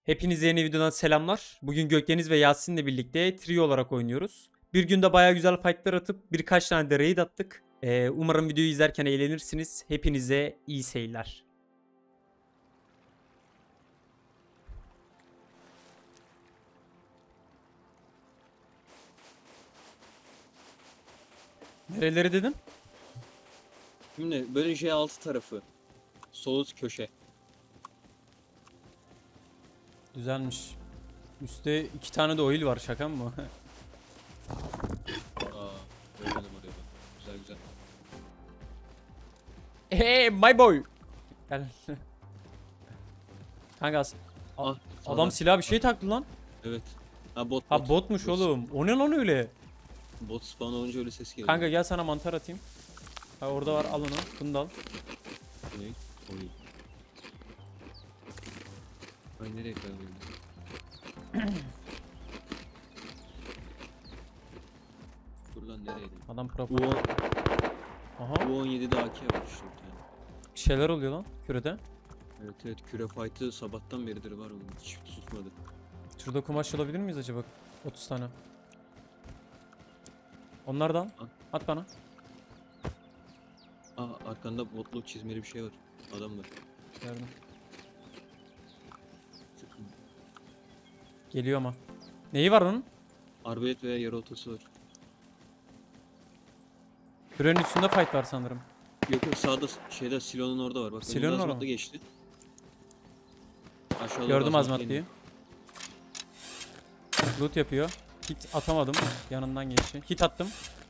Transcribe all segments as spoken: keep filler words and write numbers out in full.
Hepinize yeni videodan selamlar. Bugün Gökdeniz ve Yasin'le birlikte trio olarak oynuyoruz. Bir günde bayağı güzel fightlar atıp birkaç tane de raid attık. Ee, umarım videoyu izlerken eğlenirsiniz. Hepinize iyi seyirler. Nereleri dedin? Şimdi böyle J altı tarafı. Sol üst köşe. Güzelmiş. Üstte iki tane de oil var, şaka mı? Aa, görmedim oraya bak. Güzel güzel. Hey my boy. Gel. Kanka as- A- Ah, adam sağdan. silah bir şey taktı lan. Evet. Ha bot, Ha bot. botmuş Bot- oğlum. O ne lan öyle? Bot spawn olunca öyle ses geliyor. Kanka gel sana mantar atayım. Ha orada var, al onu. Bunu da al. Ne? Oy. Ben nereye kayboldum? Dur lan nereydi? Adam pro. U on, Aha. U on yedi'de A K var işte bir tane. Bir şeyler oluyor lan kürede. Evet evet, küre fight'ı sabahtan beridir var onun, hiç susmadı. Şurada kumaş alabilir miyiz acaba? otuz tane. Onlardan Al. at bana. Aa, arkanda botlu çizmeli bir şey var. Adam var. Gördüm. Sıkın. Geliyor ama. Neyi var onun? Arbalet veya yarı otası var. Kürenin üstünde fight var sanırım. Yok yok, sağda şeyde silonun orada var. Bak Silonun önümde orada azmatla mı? geçti. Aşağıda Gördüm azmatla azmatlıyı. Loot yapıyor. Hit atamadım. Yanından geçti. Hit attım.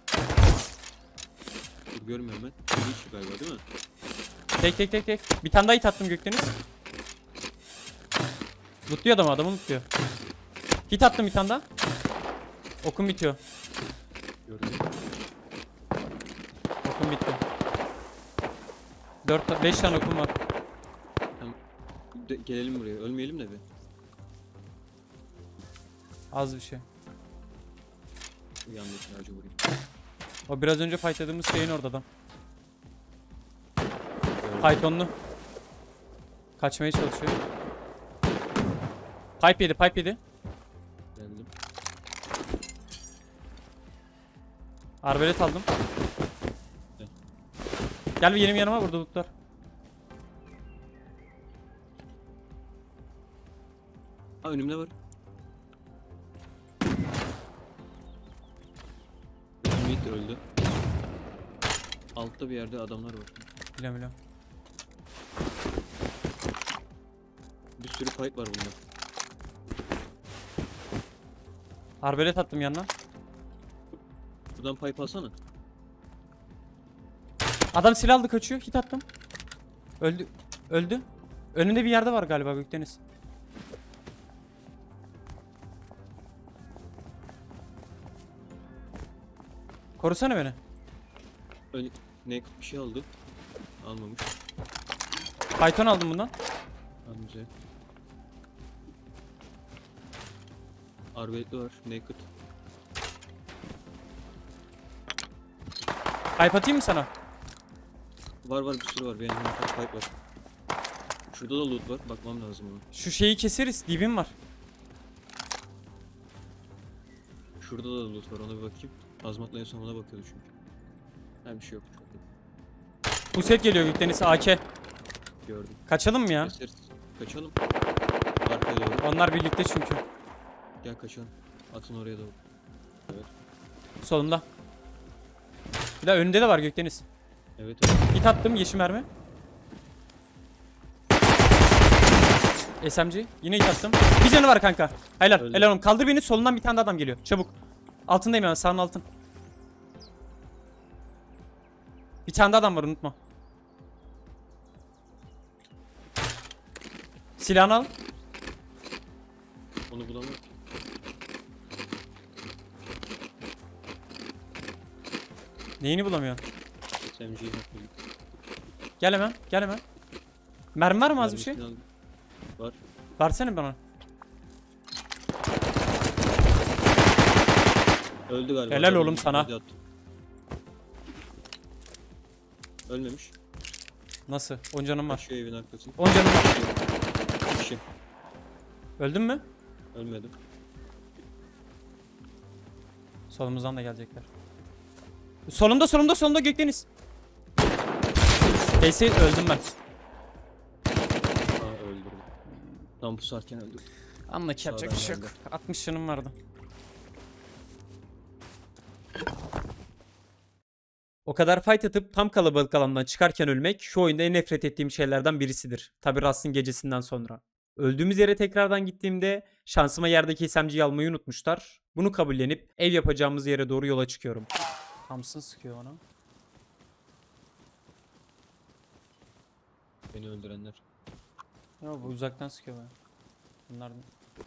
indi. Dur görmüyorum ben. Hiç galiba değil mi? Tek tek tek tek. Bir tane daha hit attım Gökdeniz. Lootluyor adamı, adamı lootluyor. Hit attım bir tane daha. Okum bitiyor. Gördüm. Okum bitti. dört beş tane okum var. Tamam. De- gelelim buraya. Ölmeyelim de bir. Az bir şey. Yandaki ağacı vurayım. O biraz önce fightladığımız şeyin orada adam. Gördüm. Pythonlu. Kaçmaya çalışıyor. Pipe yedi, pipe yedi. Geldim. Arbelet aldım. Evet. Gel bir benim yanıma, burada lootlar. Aa, önümde var. Ümit öldü. Altta bir yerde adamlar var. Biliyorum biliyorum. Bir sürü fight var bunda. Arbelet attım yanına. Buradan pipe alsana. Adam silah aldı, kaçıyor. Hit attım. Öldü. Öldü. Önünde bir yerde var galiba Gökdeniz. Korusana beni. Ön ne bir şey aldı. Almamış. Python aldım bundan. Anlayacak. Arbeletli var. Naked. Pipe atayım mı sana? Var var, bir sürü var. Benim yanımda pipe var. Şurada da loot var. Bakmam lazım ona. Şu şeyi keseriz. Dibim var. Şurada da loot var. Ona bir bakayım. Azmatla en son ona bakıyordu çünkü. Ha, bir şey yok. Çok iyi. Bu set geliyor Gökdeniz, A K. Gördüm. Kaçalım mı ya? Keseriz. Kaçalım. Arkaya doğru. Onlar birlikte çünkü. Gel kaçalım. Atın oraya doğru. Evet. Solunda. Bir daha önünde de var Gökdeniz. Evet. Evet. Hit attım, yeşil mermi. S M G. Yine hit attım. Bir canı var kanka. Helal. Öldü. Helal oğlum. Kaldır beni, solundan bir tane daha adam geliyor. Çabuk. Altındayım hemen, sağın altın. Bir tane daha adam var, unutma. Silahını al. Onu bulamıyorum. Neyini bulamıyorsun? S M G'yi bakmayayım. Gel hemen. Gel hemen. Mermi var mı az bir şey? Mermisini al. Var. Versene bana. Öldü galiba. Helal Adam oğlum sana. öldü, attı. Ölmemiş. Nasıl? on canım var. Şu evin arkası. on canım var. Kişi. Öldün mü? Ölmedim. Solumuzdan da gelecekler. Solumda solumda solumda Gökdeniz. Neyse öldüm ben. Aa öldürdüm. Tam pusarken öldürdüm. Anlaki yapacak bir şey yok. altmış canım vardı. O kadar fight atıp tam kalabalık alandan çıkarken ölmek şu oyunda en nefret ettiğim şeylerden birisidir. Tabi Rust'ın gecesinden sonra. Öldüğümüz yere tekrardan gittiğimde şansıma yerdeki S M G'yi almayı unutmuşlar. Bunu kabullenip ev yapacağımız yere doğru yola çıkıyorum. Thompson sıkıyor ona. Beni öldürenler. Ya bu uzaktan sıkıyor bana. Bunlar ne?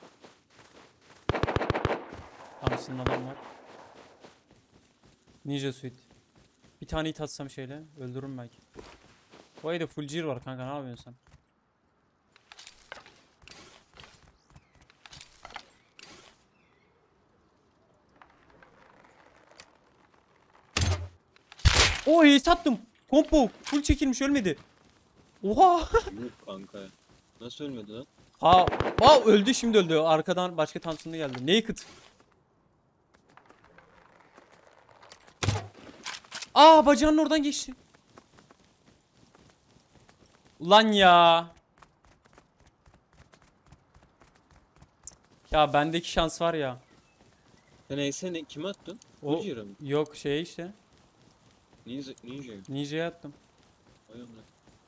Thompson'ın adam var. Ninja Suite. Bir tane hit atsam şeyle öldürürüm belki. Bu ayda full gear var kanka, ne yapıyorsun sen? Oy sattım. Kompo full çekilmiş, ölmedi. Oha. Yok kanka ya. Nasıl ölmedi lan? Ha, ha öldü, şimdi öldü. Arkadan başka Thompson'da geldi. Naked. Aa, bacağının oradan geçti. Ulan ya. Ya bendeki şans var ya. Sen neyse ne kime attın? O Ucira mı? yok şey işte. Ninja, ninja mı? Ninja'ya attım. Vay amına.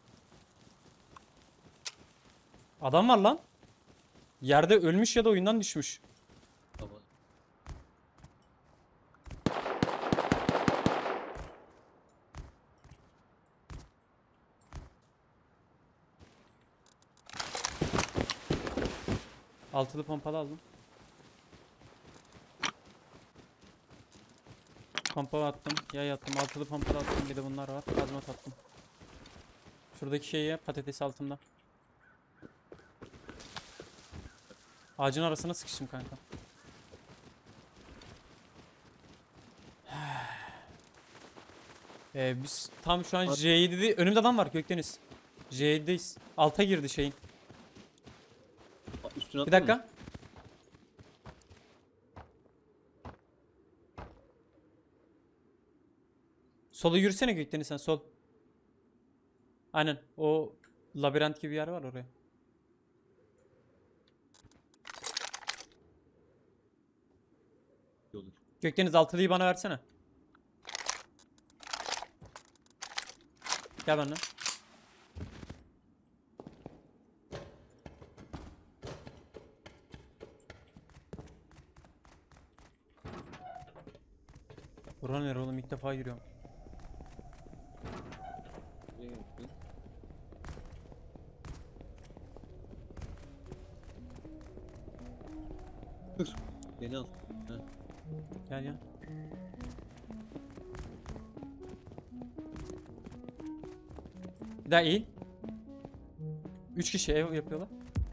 Adam var lan. Yerde ölmüş ya da oyundan düşmüş. Tamam. Altılı pompalı aldım. Pompalı attım. Yay attım. Altılı pompalı attım. Bir de bunlar var. Hazmat attım. Şuradaki şeye patates altımda. Ağacın arasına sıkıştım kanka. Ee, biz tam şu an J yedi'de önümde adam var Gökdeniz. J yedi'deyiz. Alta girdi şeyin. Aa, üstüne Bir attın mı? dakika. Sola yürüsene Gökdeniz sen, sol. Aynen o labirent gibi bir yer var oraya. İyi olur. Gökdeniz altılıyı bana versene. Gel benden. Buran nere oğlum, ilk defa giriyorum. Nereye yaptın? Dur. Beni al. Ha. Gel gel. Bir daha eğil. Üç kişi ev yapıyorlar.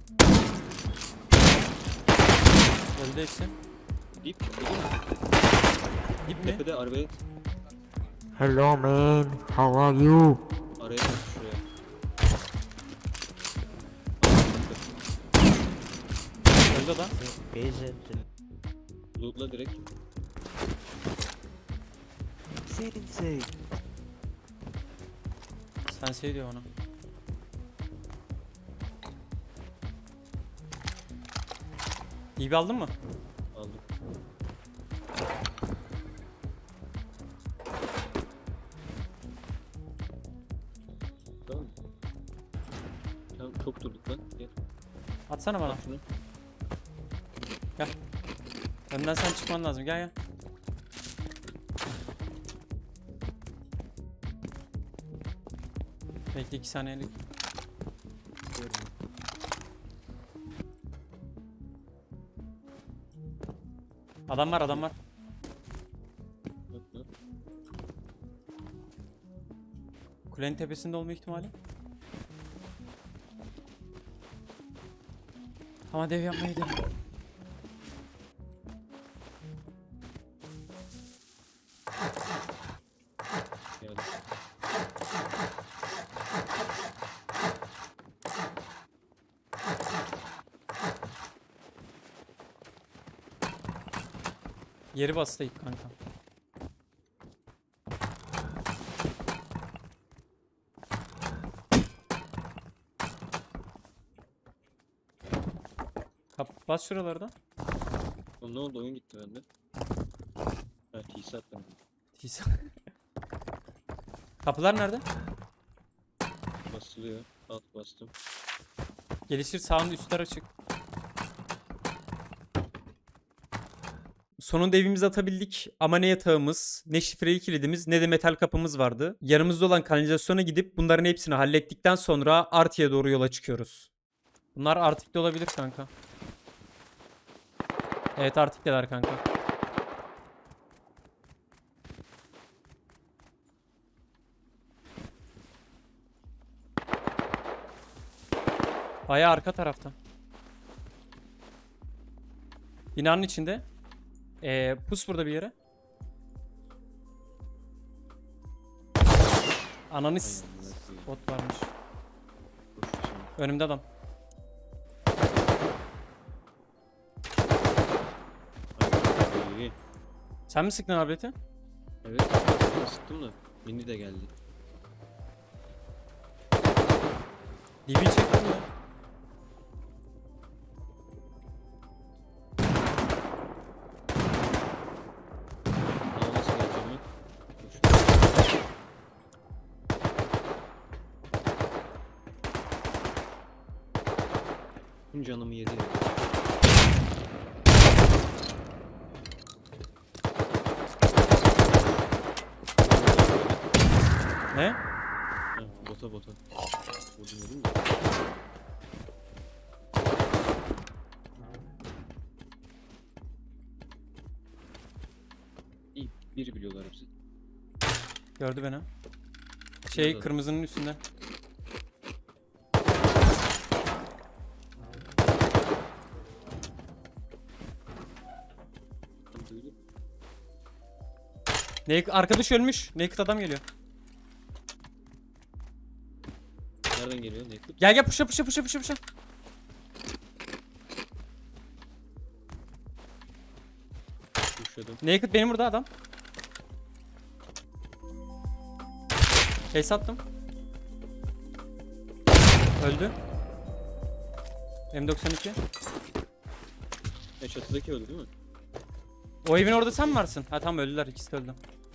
Öldü hepsi. Dip. Dip mi? Dip mi? Tepede arabaya. Hello man, how are you? Araya bak şuraya. Öldü adam. Patient. Lootla direkt. Sit inside. Sen şey diyor ona. İyi bir aldın mı? Aldım. Tamam mı? Tamam çok durduk lan. Gel. Atsana bana. Al şunu. Önden sen çıkman lazım. Gel gel. Bekle iki saniyelik. Görüyorum. Adam var, adam var. Bak, bak. Kulenin tepesinde olma ihtimali. Ama dev yapmaya gidelim. Geldi. Yeri bastı ilk kanka. Kap bas şuralarda. Oğlum ne oldu, oyun gitti bende. Ha T-Sat ben. Tisa. Kapılar nerede? Basılıyor. Alt bastım. Gelişir, sağın üstler açık. Sonunda evimizi atabildik ama ne yatağımız, ne şifreli kilidimiz, ne de metal kapımız vardı. Yanımızda olan kanalizasyona gidip bunların hepsini hallettikten sonra Artik'e doğru yola çıkıyoruz. Bunlar Artik'te olabilir kanka. Evet, Artik'teler kanka. Bayağı arka tarafta. Binanın içinde. Ee, pus burada bir yere. Ananı s- Aynen, evet. bot varmış. Koşuyorsun. Önümde adam. İyi. Sen mi sıktın ableti? Evet. Ben sıktım da. Mini de geldi. D B çektim ya. Ama nasıl geleceğimi. Koşuyorum. Tüm canımı yedi ya. Ne? Ha, bota bota. Vurdum dedim mi? İyi, biri biliyorlar hepsi. Gördü beni. Şey, Nerede? kırmızının üstünde. Tam duydum. Naked, arkadaş ölmüş. Naked adam geliyor. Nereden geliyor? Naked? Gel gel, puşa puşa puşa puşa puşa. Kuşladım. Naked benim burada adam. Face attım. Öldü. M doksan iki. Ya çatıdaki öldü değil mi? O evin orada sen mi varsın? Ha tamam, öldüler, ikisi de öldü.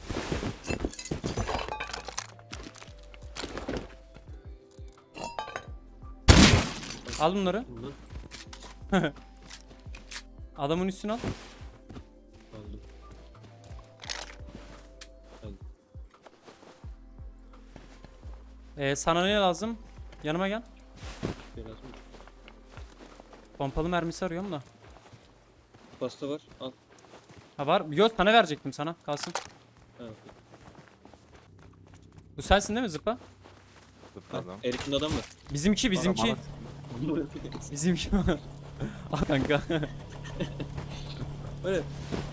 Al bunları. Bundan Adamın üstüne al. aldım. Ee, sana ne lazım? Yanıma gel. Biraz mı? Pompalı mermisi arıyorum da. Pasta var. Al. Ha var. Yok, sana verecektim, sana. Kalsın. Ha, okey. Bu sensin değil mi zıpla? Ha, Zıpladım. Erik'in adam var. Bizimki bizimki. Bizimki. Al kanka. Öyle.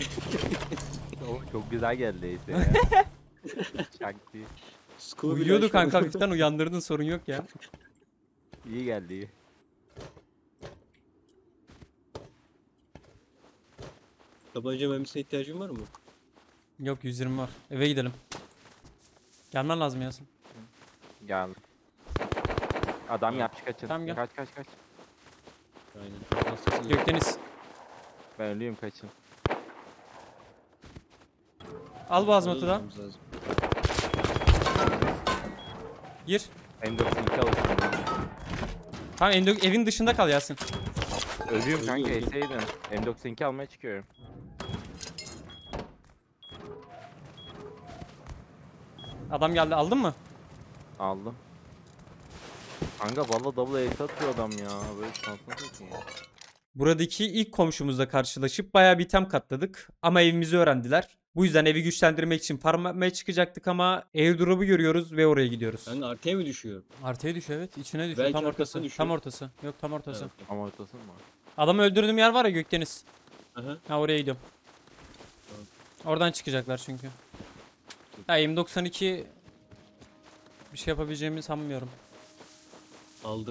O çok güzel geldi ise ya. Şarkı Scooby Uyuyordu Doo kanka, şu an. hafiften uyandırdın, sorun yok ya. iyi geldi iyi. Tabanca mermisine ihtiyacın var mı? Yok, yüz yirmi var. Eve gidelim. Gelmen lazım Yasin. Geldim. Adam Ha. yapmış kaçın. Tamam, gel. Kaç kaç kaç. Aynen. Hastasın ya. Gökdeniz. Ben ölüyüm kaçın. Al bu azmatı da. Almamız lazım. Gir. M doksan iki alırsın. Tamam, endo- evin dışında kal Yasin. Ölüyüm kanka Ölüyor, ölüyor. eseydin. M doksan iki almaya çıkıyorum. Adam geldi, aldın mı? Aldım. Kanka valla double ace atıyor adam ya. Böyle şansına satayım ya. Buradaki ilk komşumuzla karşılaşıp bayağı bir item katladık. Ama evimizi öğrendiler. Bu yüzden evi güçlendirmek için farm yapmaya çıkacaktık ama airdrop'u görüyoruz ve oraya gidiyoruz. Kanka artıya mı düşüyor? Artıya düşüyor, evet. İçine düşüyor. Belki Tam arkasına ortası. düşüyor. Tam ortası. Yok, tam ortası. Ha, okey. Ama ortası mı? Adamı öldürdüğüm yer var ya, Gökdeniz. Aha. Ha, oraya gidiyorum. Tamam. Oradan çıkacaklar çünkü. Ya M doksan iki bir şey yapabileceğimi sanmıyorum. Aldı.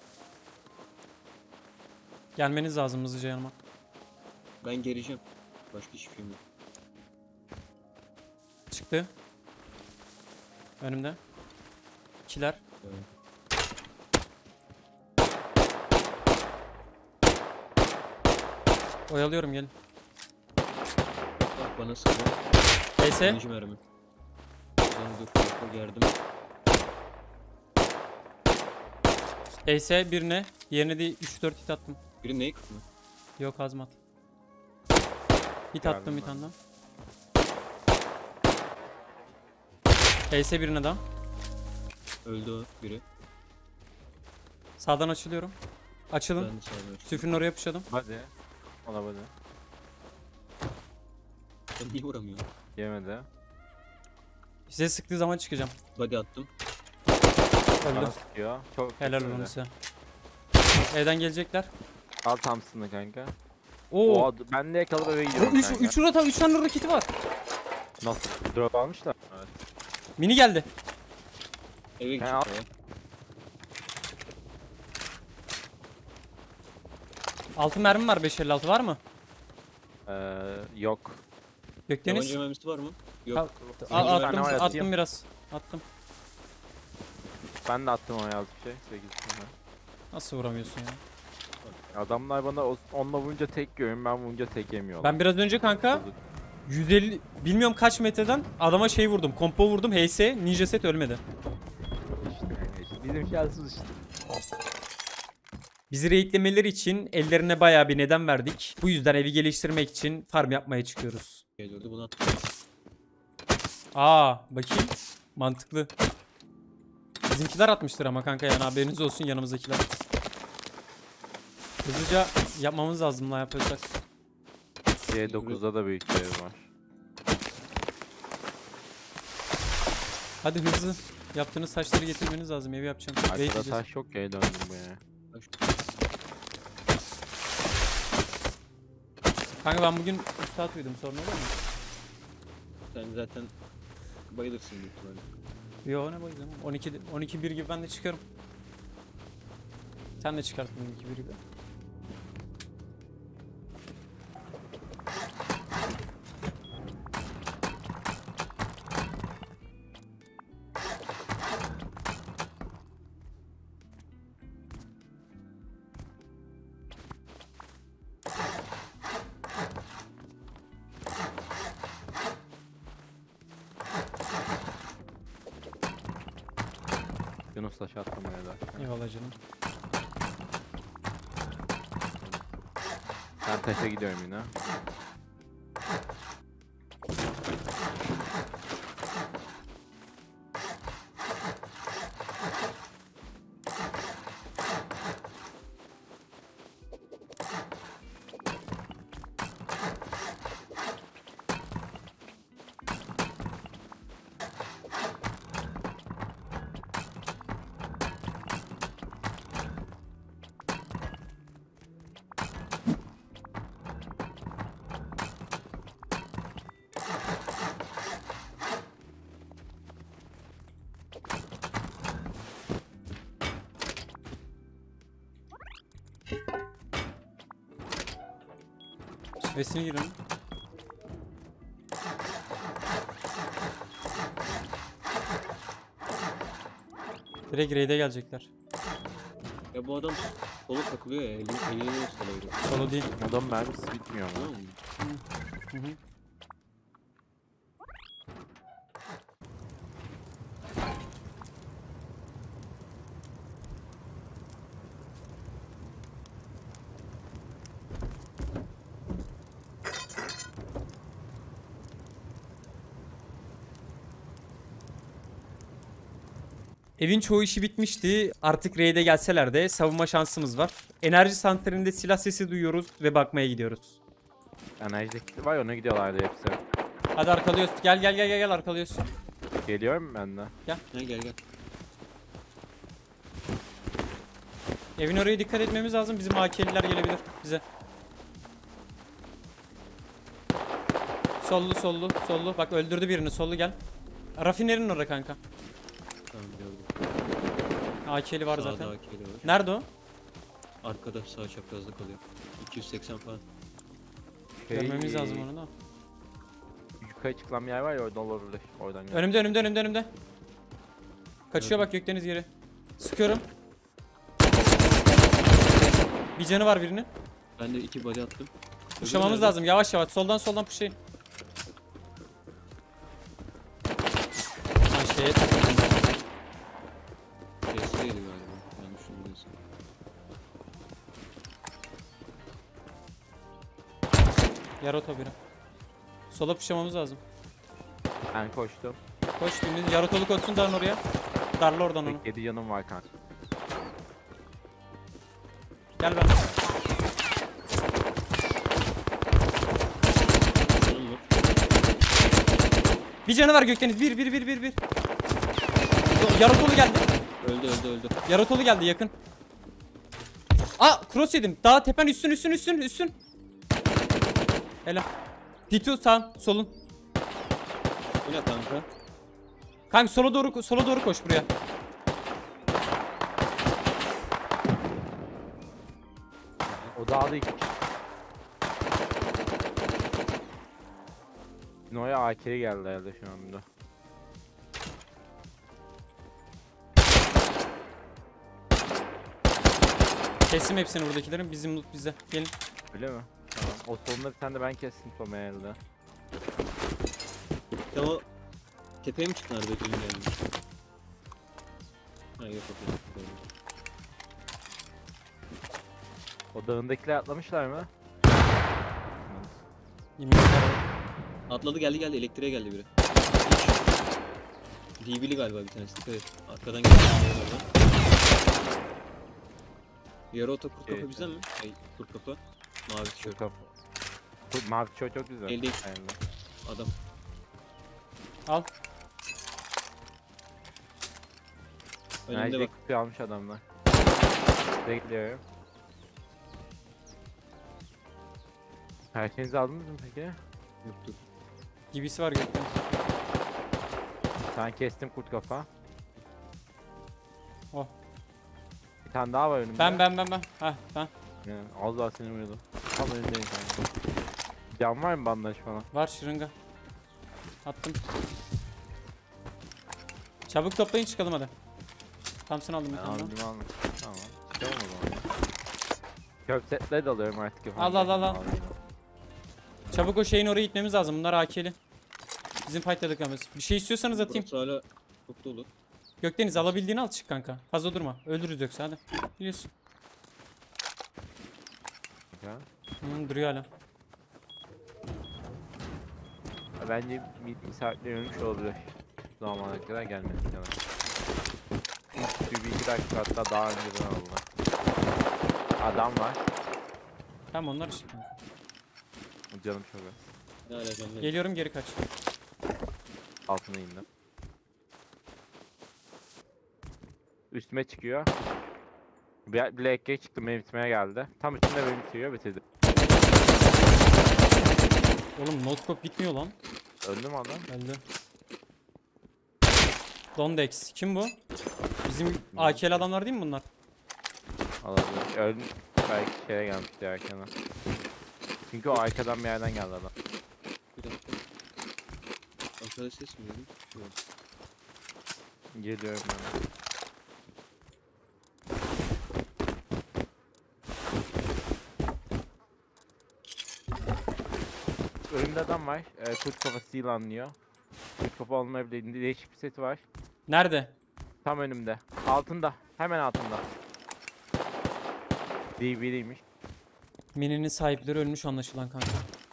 Gelmeniz lazım hızlıca yanıma. Ben geleceğim. Başka hiçbir şeyim yok. Çıktı. Önümde. İkiler. Evet. Oyalıyorum gelin. Bak bana sıkıyor. Neyse. İkinci mermi. Ben dur tarafa gerdim. Neyse birine. Diğerine de üç dört hit attım. Biri naked mı? Yok hazmat. Hit Geldim attım bir ben. tane daha. Neyse birine daha. Öldü o biri. Sağdan açılıyorum. Açılın. Ben de sağdan açtım. Süfrün oraya pushladım. Hadi. Ona hadi. Ben niye vuramıyorum? Yemedi. Size sıktığı zaman çıkacağım. Body attım. Öldüm. Bana sıkıyor. Çok Helal kötü olsun öyle. size. Evden gelecekler. Al Thompson'ı kanka. Oo. O ben de yakalıp eve gidiyorum 3 kanka. 3 rota üç tane roketi var. Nasıl? Drop almışlar. Evet. Mini geldi. Eve Ben gideceğim al- ya. Altı mermi var beş elli altı var mı? Ee, yok. Gökdeniz. Tabanca mermisi var mı? Yok. Al, Zincir al, tane attım, var, attım atayım. biraz. Attım. Ben de attım ona yazık şey. sekiz tane. Nasıl vuramıyorsun ya? Adamlar bana o- onunla vurunca tek yiyorum, ben vurunca tek yemiyorlar. Ben biraz önce kanka Bozuk. yüz elli bilmiyorum kaç metreden adama şey vurdum. Kompo vurdum. H S ninja set ölmedi. İşte, işte. Bizim şanssız işte. Bizi raidlemeleri için ellerine bayağı bir neden verdik. Bu yüzden evi geliştirmek için farm yapmaya çıkıyoruz. Geliyordu bunu attım. Aa bakayım. Mantıklı. Bizimkiler atmıştır ama kanka yani haberiniz olsun yanımızdakiler. Hızlıca yapmamız lazım lan yapıyorsak. C dokuzda da büyük bir ev var. Hadi hızlı. Yaptığınız taşları getirmeniz lazım. Evi yapacağım. Raid Arkada edeceğiz. taş yok ya, döndüm bu ya. Kanka ben bugün üç saat uyudum. Sorun olur mu? Sen zaten bayılırsın büyük ihtimalle. Yo ne bayılacağım. on iki on iki bir gibi ben de çıkarım. Sen de çıkarsın on iki bir gibi. Yunus taş attım oraya da. Eyvallah canım. Ben taşa gidiyorum yine. Şifresini girin. Direkt raid'e gelecekler. Ya bu adam solo takılıyor ya. Elini elini solo veriyor. Solo değil. Adam mermisi bitmiyor Tamam ama. mı? Hı hı. Evin çoğu işi bitmişti. Artık raid'e gelseler de savunma şansımız var. Enerji santralinde silah sesi duyuyoruz ve bakmaya gidiyoruz. Enerjideki var ya, ona gidiyorlardı hepsi. Hadi arkalıyoruz. Gel gel gel gel gel arkalıyoruz. Geliyorum ben de. Ha gel gel. Evin oraya dikkat etmemiz lazım. Bizim A K'liler gelebilir bize. Sollu sollu sollu. Bak öldürdü birini. Sollu gel. Rafinerinin orada kanka. Tamam gördüm. A K'li var Sağda zaten. A K'li var. Nerede o? Arkada sağ çaprazda kalıyor. iki yüz seksen falan. Görmemiz lazım onu da. Yukarı çıkılan bir yer var ya orada olabilir. Oradan gel. Önümde önümde önümde önümde. Kaçıyor bak Gökdeniz geri. Sıkıyorum. Bir canı var birinin. Ben de iki body attım. Puşlamamız nerede? lazım yavaş yavaş. Soldan soldan puşlayın. Lan şeye takıldım. Rest'teydi galiba. Yanlış bilmiyorsam. Yarı otobüre. Sola puşlamamız lazım. Ben koştum. Koş birinin yarı otolu koşsun darın oraya. Darla oradan onu. yedi yanım var kanka. Gel ben. Canım var. Bir canı var Gökdeniz. Bir bir bir bir bir. Yarı otolu geldi. Öldü öldü öldü. Yarı otolu geldi yakın. Aa cross yedim. Daha tepen üstün üstün üstün üstün. Helal. Pitu sağ solun. Bu ne kanka? Kanka sola doğru sola doğru koş buraya. O dağda iki kişi. Noya A K'ye geldi herhalde şu anda. Kestim hepsini buradakilerin. Bizim loot bize. Gelin. Öyle mi? Tamam. O sonunda bir tane de ben kestim Toma herhalde. Ya o tepeye mi çıktın harbi elim geldi? Ha yok yok yok. O dağındakiler atlamışlar mı? Yemin ederim. Atladı geldi geldi elektriğe geldi biri. D B'li galiba bir tanesi dikkat et. Arkadan geldi. Yarı oto kurt kafa Evet, bizden mi? Hey kurt kafa. Mavi Şu tişört. kapı. Bu mavi tişört çok güzel. Elde- Aynen. Adam. Al. Önümde Nerede bak. kutuyu almış adamlar. Bekliyorum. Her şeyinizi aldınız mı peki? Yoktu. Gibisi var Gökdeniz. Sen kestim kurt kafa. Oh. Bir tane daha var önümde. Ben ben ben ben. Hah ben. Yani, az daha seni vuruyordum. Tam önündeyim kanka. Can var mı bandaj falan? Var şırınga. Attım. Çabuk toplayın çıkalım hadi. Thompson aldım bir Ben tane daha. aldım aldım. Tamam. Çıkalım o zaman. Kök setleri de alıyorum artık. Al, al, al, al. Çabuk o şeyin oraya gitmemiz lazım. Bunlar A K'li. Bizim fightladıklarımız. Bir şey istiyorsanız atayım. Burası hala çok dolu. Gökdeniz alabildiğini al çık kanka. Fazla durma. Öldürürüz yoksa hadi. Biliyorsun. Ya. Hmm, duruyor hala. Bence bir, bir saatte ölmüş olabilir. Bu zamana kadar gelmedi kadar. Bir, bir iki dakika hatta daha önceden aldılar. Adam var. Tamam onlar işte kanka. Canım çok az. Ne alakam var? Geliyorum geri kaç. Altına indim. Üstüme çıkıyor. Bir Black Gate çıktı benim bitmeye geldi. Tam üstünde beni bitiriyor bitirdi. Oğlum notebook bitmiyor lan. Öldü mü adam? Geldi. Dondex. Kim bu? Bizim A K'li adamlar değil mi bunlar? Olabilir. Öldü. Belki şeye gelmişti erkene. Çünkü o arkadan bir yerden geldi adam. Bir dakika. Aşağıda ses mi duydun? Yok. Geliyorum ben. Önümde adam var. Ee, kurt kafası yılanlıyor. Kurt kafa olmayabilir. Değişik bir seti var. Nerede? Tam önümde. Altında. Hemen altında. D B'liymiş. Mini'nin sahipleri ölmüş anlaşılan kanka.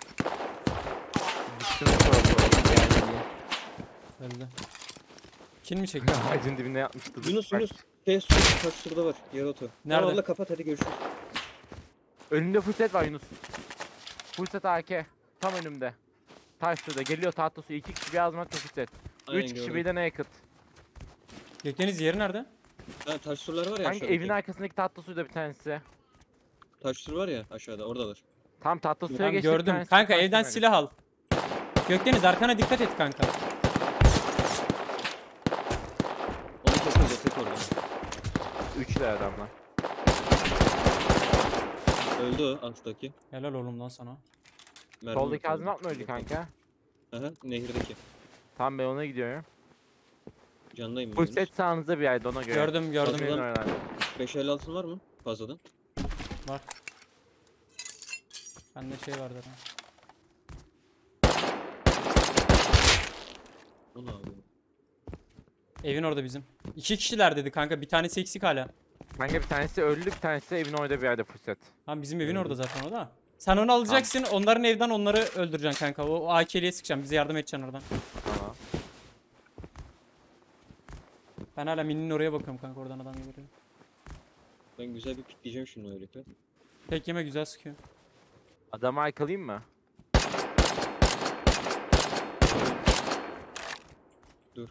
Düştüm sonra. Öldü. Kim mi çekti? Ağacın dibine yatmıştı. Yunus Bak, Yunus. Şey su taş şurada var. Yarı oto. Nerede? Tamam, Allah kapat hadi görüşürüz. Önümde full set var Yunus. Full set A K. Tam önümde. Taş şurada. Geliyor tahta su. İki kişi bir azmak full set. Aynen, Üç kişi gördüm. birden yakıt. Gökdeniz yeri nerede? Ha taş surlar var ya Hangi aşağıdaki. evin arkasındaki tahta suyda bir tanesi. Taş sur var ya aşağıda oradalar. Tam tahta suya Tamam geçti. bir gördüm. tanesi Kanka taş evden suyuna silah al. Gökdeniz arkana dikkat et kanka. Onu kesin ceset orada. geçti. Üçlü adamlar. Öldü o alttaki. Helal oğlum lan sana. Mermi Soldaki yok azmat mı orada. öldü kanka? Aha, nehirdeki. Tamam ben ona gidiyorum. Candayım. Full set sağınızda bir yerde ona göre. Gördüm gördüm. Fazladan- oralarda. beş elli altın var mı? Fazladan. Var. Bende şey var zaten. Onu abi. Evin orada bizim. İki kişiler dedi kanka. Bir tanesi eksik hala. Kanka bir tanesi öldü, bir tanesi de evin orada bir yerde full set. Tamam bizim evin Gördüm. orada zaten o da. Sen onu alacaksın. Onların evden onları öldüreceksin kanka. O, o A K'liye sıkacaksın. Bize yardım edeceksin oradan. Tamam. Ben hala mininin oraya bakıyorum kanka. Oradan adam geliyor. Ben güzel bir pikleyeceğim şimdi o herifi. Tek yeme güzel sıkıyor. Adamı aykalayayım mı? Dur.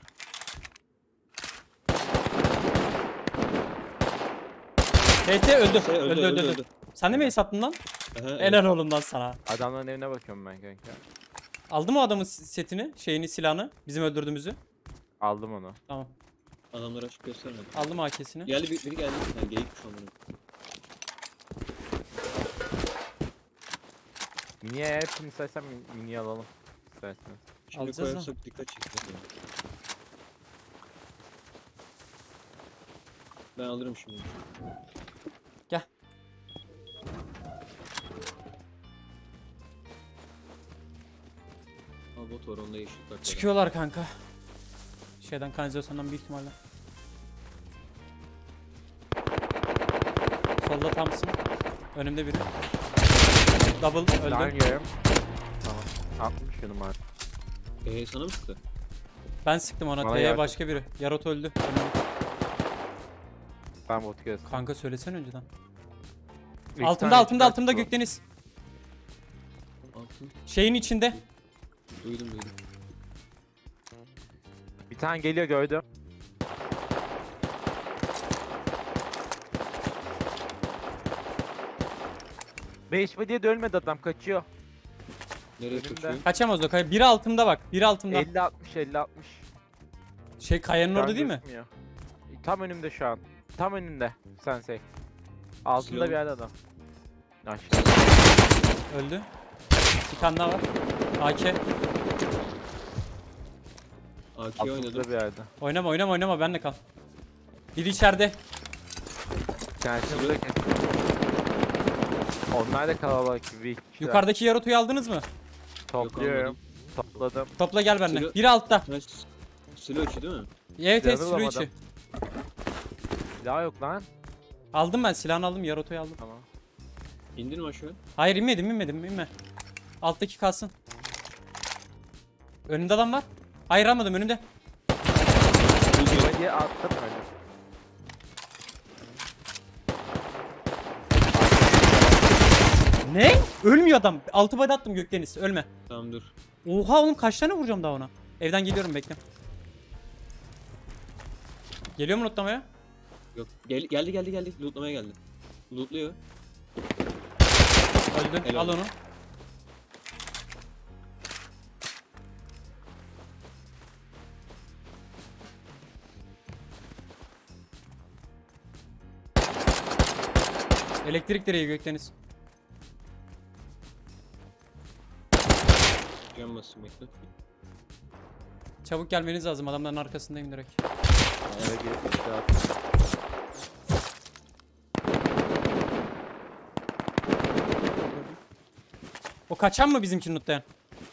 T T öldü. Şey, Öldü öldü öldü. Sen de mi ace attın lan? Aha, evet. Helal oğlum lan sana. Adamların evine bakıyorum ben kanka. Aldın mı o adamın setini? Şeyini, silahını? Bizim öldürdüğümüzü. Aldım onu. Tamam. Adamlara açık göstermedim. Aldım A K'sini. Geldi bir, biri geldi. Ha, geyikmiş onların. Mini'ye hepsini istersen min- mini'yi alalım. İsterseniz. Şimdi Alacağız koyarsak dikkat çekiyor. Ben alırım şimdi. Gel. Aa, bot var onda yeşil kart var. Çıkıyorlar kanka. Şeyden kanalizasyondan büyük ihtimalle. Solda Thompson. Önümde biri. Double Daha öldü. yiyorum. Tamam. altmış yanım var. Eee sana mı sıktı? Ben sıktım ona. Bana T'ye yardım. başka biri. Yarot öldü. Önümde. Ben botu kestim. Kanka söylesene önceden. İki Altımda tane altımda çıkart altımda bu. Gökdeniz. Altın. Şeyin içinde. Duydum duydum. Bir tane geliyor gördüm. beş mi diye de ölmedi adam kaçıyor. Nereye Önümde. kaçıyor? Kaçamaz o kaya. Biri altımda bak. Biri altımda. elli altmış elli altmış. Şey kayanın orada değil mi? Gözükmüyor. Tam önümde şu an. Tam önünde Sensei. Altında Silahım. bir yerde adam. Aşağı. Öldü. Bir tane daha var. A K. A K Altında oynadım. bir yerde. Oynama oynama oynama benle kal. Biri içeride. Kendisi buradaki. Onlar da kalabalık gibi. iki kişiler. Yukarıdaki yarotuyu aldınız mı? Topluyorum. Topladım. Topla gel benimle. Silo- Biri altta. Ha, s- Silo içi değil mi? Evet evet Silahı silo bulamadım. içi. Silah yok lan. Aldım ben silahını aldım. Yarotuyu aldım. Tamam. İndir mi aşağı? Hayır inmedim inmedim inme. Alttaki kalsın. Önümde adam var. Hayır almadım önümde. Diye attım öyle. Ne? Ölmüyor adam. Altı body attım Gökdeniz. Ölme. Tamam dur. Oha oğlum kaç tane vuracağım daha ona? Evden geliyorum bekle. Geliyor mu lootlamaya? Yok. Gel, geldi geldi geldi. Lootlamaya geldi. Lootluyor. Öldü. Helal. Al onu. Elektrik direği Gökdeniz. Can basın bekle. Çabuk gelmeniz lazım. Adamların arkasındayım direkt. Eve girip silah attım. O kaçan mı bizimkini lootlayan?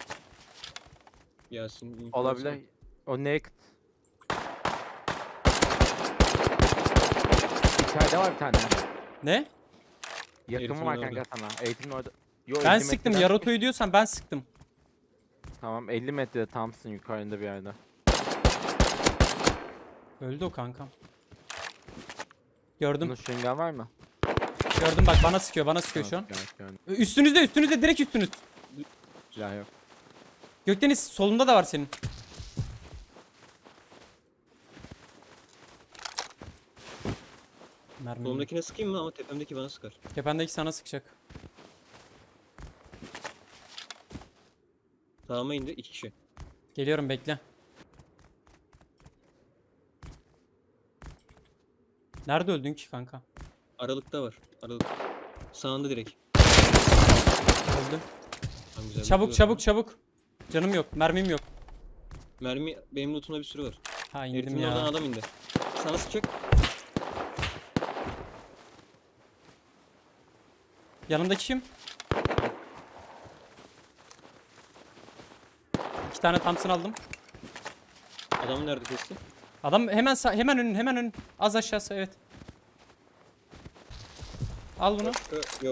Yasin. info Olabilir. alsana. O naked. İçeride var bir tane. Ne? Yakın Herifin var orada. kanka sana. Eğitimin orada. Yo, Ben elli sıktım. metreden- Yaroto'yu diyorsan ben sıktım. Tamam elli metrede Thompson yukarında bir yerde. Öldü o kankam. Gördüm. Bunun şırıngan var mı? Gördüm bak bana sıkıyor. Bana sıkıyor şu an. Tamam, gördüm, gördüm. Üstünüzde üstünüzde direkt üstünüz. Silah yok. Gökdeniz solunda da var senin. Mermi. Solumdakine sıkayım mı ama tepemdeki bana sıkar. Tependeki sana sıkacak. Sağıma indi iki kişi. Geliyorum bekle. Nerede öldün ki kanka? Aralıkta var. Aralık. Sağında direkt. Öldüm. Tamam, güzel Çabuk bir çabuk çabuk. Canım yok, mermim yok. Mermi benim lootumda bir sürü var. Ha indim Herifin oradan ya. adam indi. Sana sıkacak. Yanımdaki kim? İki tane Thompson aldım. Adamı nerede kesti? Adam hemen sağ, hemen önün, hemen önün. Az aşağısı, evet. Al bunu. Ö, Yok.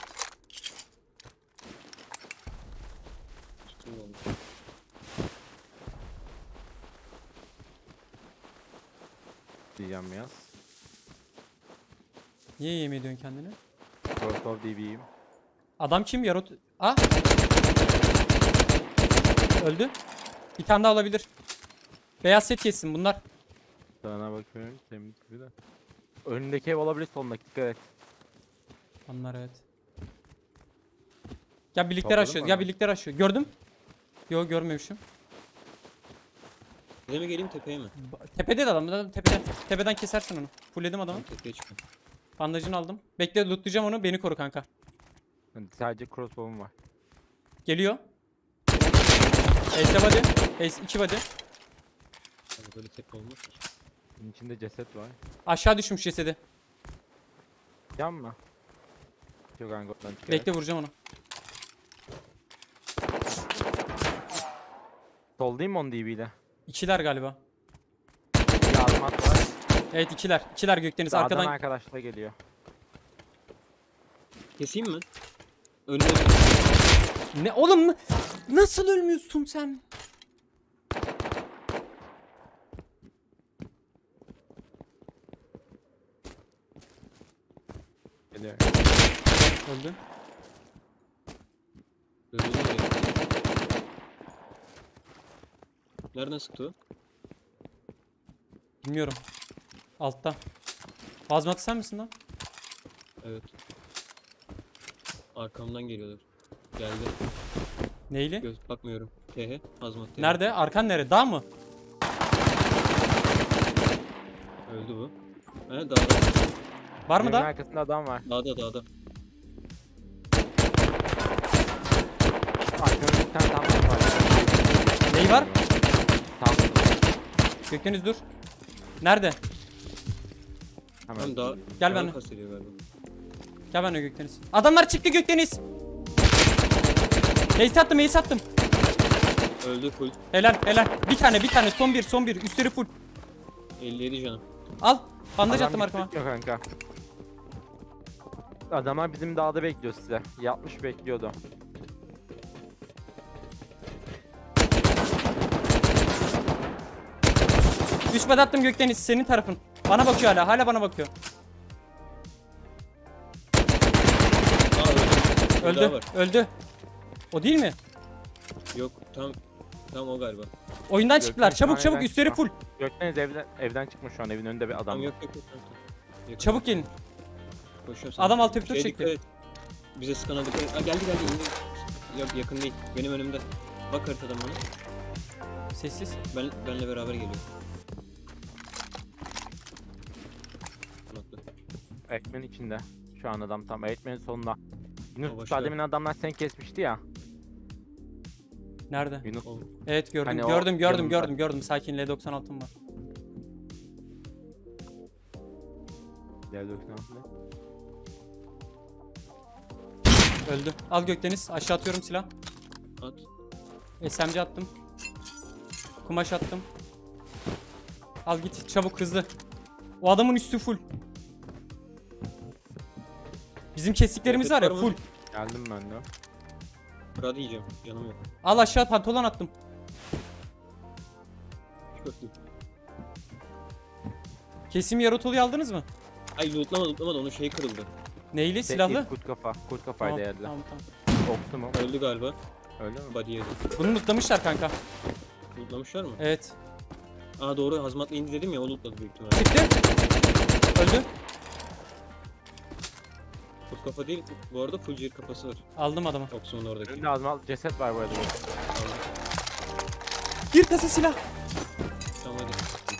Tuttum onu. Diyeceğim biraz. Niye yemin ediyorsun kendini? Cross of D B'yim. Adam kim? Yarot... Aa! Öldü. Bir tane daha olabilir. Beyaz set kessin bunlar. Sana bakıyorum. Temiz gibi de. Önündeki ev olabilir, solundaki dikkat et. Onlar evet. Ya birlikte Topladın aşıyoruz. mı Ya onu? birlikte aşıyor. Gördüm. Yo görmemişim. Bize mi geleyim tepeye mi? Ba- Tepede de adam. adam Tepeden, tepeden kesersin onu. Fullledim adamı. Tamam, tepeye çıkın. Bandajını aldım. Bekle lootlayacağım onu. Beni koru kanka. Yani sadece crossbow'um var. Geliyor. Ace body. Ace iki body. Abi böyle tepe olmaz ki. Bunun içinde ceset var. Aşağı düşmüş cesedi. Yan mı? Yok kanka oradan çıkar. Bekle vuracağım onu. Soldayım mı on D B ile? İkiler galiba. Bir armat var. Evet ikiler. İkiler Gökdeniz. Sağdan Arkadan. arkadaşla geliyor. Keseyim mi? Önüne bir... Ne oğlum? n- Nasıl ölmüyorsun sen? Geliyor. Öldü. Öldü mü? Nereden sıktı o? Bilmiyorum. Altta. Hazmat sen misin lan? Evet. Arkamdan geliyorlar. Geldi. Neyle? Göz bakmıyorum. T H. Hazmat T H. Nerede? Arkan nere? Dağ mı? Öldü bu. He dağda. Var mı Evin da? arkasında adam var. Dağda dağda. Arkamda bir tane tam var. Neyi var? Tam. Gökdeniz dur. Nerede? Hemen. Tam dağ. Gel dağ benimle. kastediyor galiba. Gel benimle Gökdeniz. Adamlar çıktı Gökdeniz. Ace attım, ace attım. Öldü full. Helal, helal. Bir tane, bir tane. Son bir, son bir. Üstleri full. elli yedi canım. Al. Bandaj Adam attım arkama. Yok kanka. Adamlar bizim dağda bekliyor size. Yatmış bekliyordu. Üç bad attım Gökdeniz. Senin tarafın. Bana bakıyor hala. Hala bana bakıyor. Aa öldü. Bir daha Öldü. var. Öldü. O değil mi? Yok tam tam o galiba. Oyundan Gökdeniz çıktılar. Çabuk sahneden çabuk. Üstleri çıkma. full. Gökdeniz evden, evden çıkmış şu an, evin önünde bir adam Tamam var. yok yok yok. Tamam, tamam. Yakın. Çabuk gelin. Koşuyorum sana. Adam alt F dört Şeye çekti. dikkat et. Bize sıkana dikkat et. Aa, geldi geldi indi. Yok yakın değil. Benim önümde. Bak haritadan bana. Sessiz. Ben, benle beraber geliyor. Kanatlı. Ekmeğin içinde. Şu an adam tam ekmeğin sonunda. Yunus başka. daha demin adamlar seni kesmişti ya. Nerede? Yunus. Oğlum, Evet gördüm. Hani o gördüm, gördüm, yanında. gördüm, gördüm. Sakin L doksan altım var. Gel doksan altı. Öldü. Al Gökdeniz. Aşağı atıyorum silah. At. S M G attım. Kumaş attım. Al git çabuk hızlı. O adamın üstü full. Bizim kestiklerimiz var ya Roket var mı? full. Geldim ben de. Kağıdı yiyeceğim. Yanım yok. Al aşağı pantolon attım. Çok iyi. Kesim yarotoluyu aldınız mı? Ay lootlama lootlama da onun şeyi kırıldı. Neyle? Tek Silahlı? değil, Kurt kafa. Kurt kafaydı Tamam, yerde. tamam, tamam. Oksu mu? Öldü galiba. Öyle mi? Body yedi. Bunu lootlamışlar kanka. Lootlamışlar mı? Evet. Aa doğru hazmatla indi dedim ya o lootladı büyük ihtimalle. Çıktı. Öldü. Kurt kafa değil. Bu arada full cir kafası var. Aldım adamı. Oksumun oradaki. Önünde azmal ceset var bu arada. Bir kasa silah. Tamam hadi.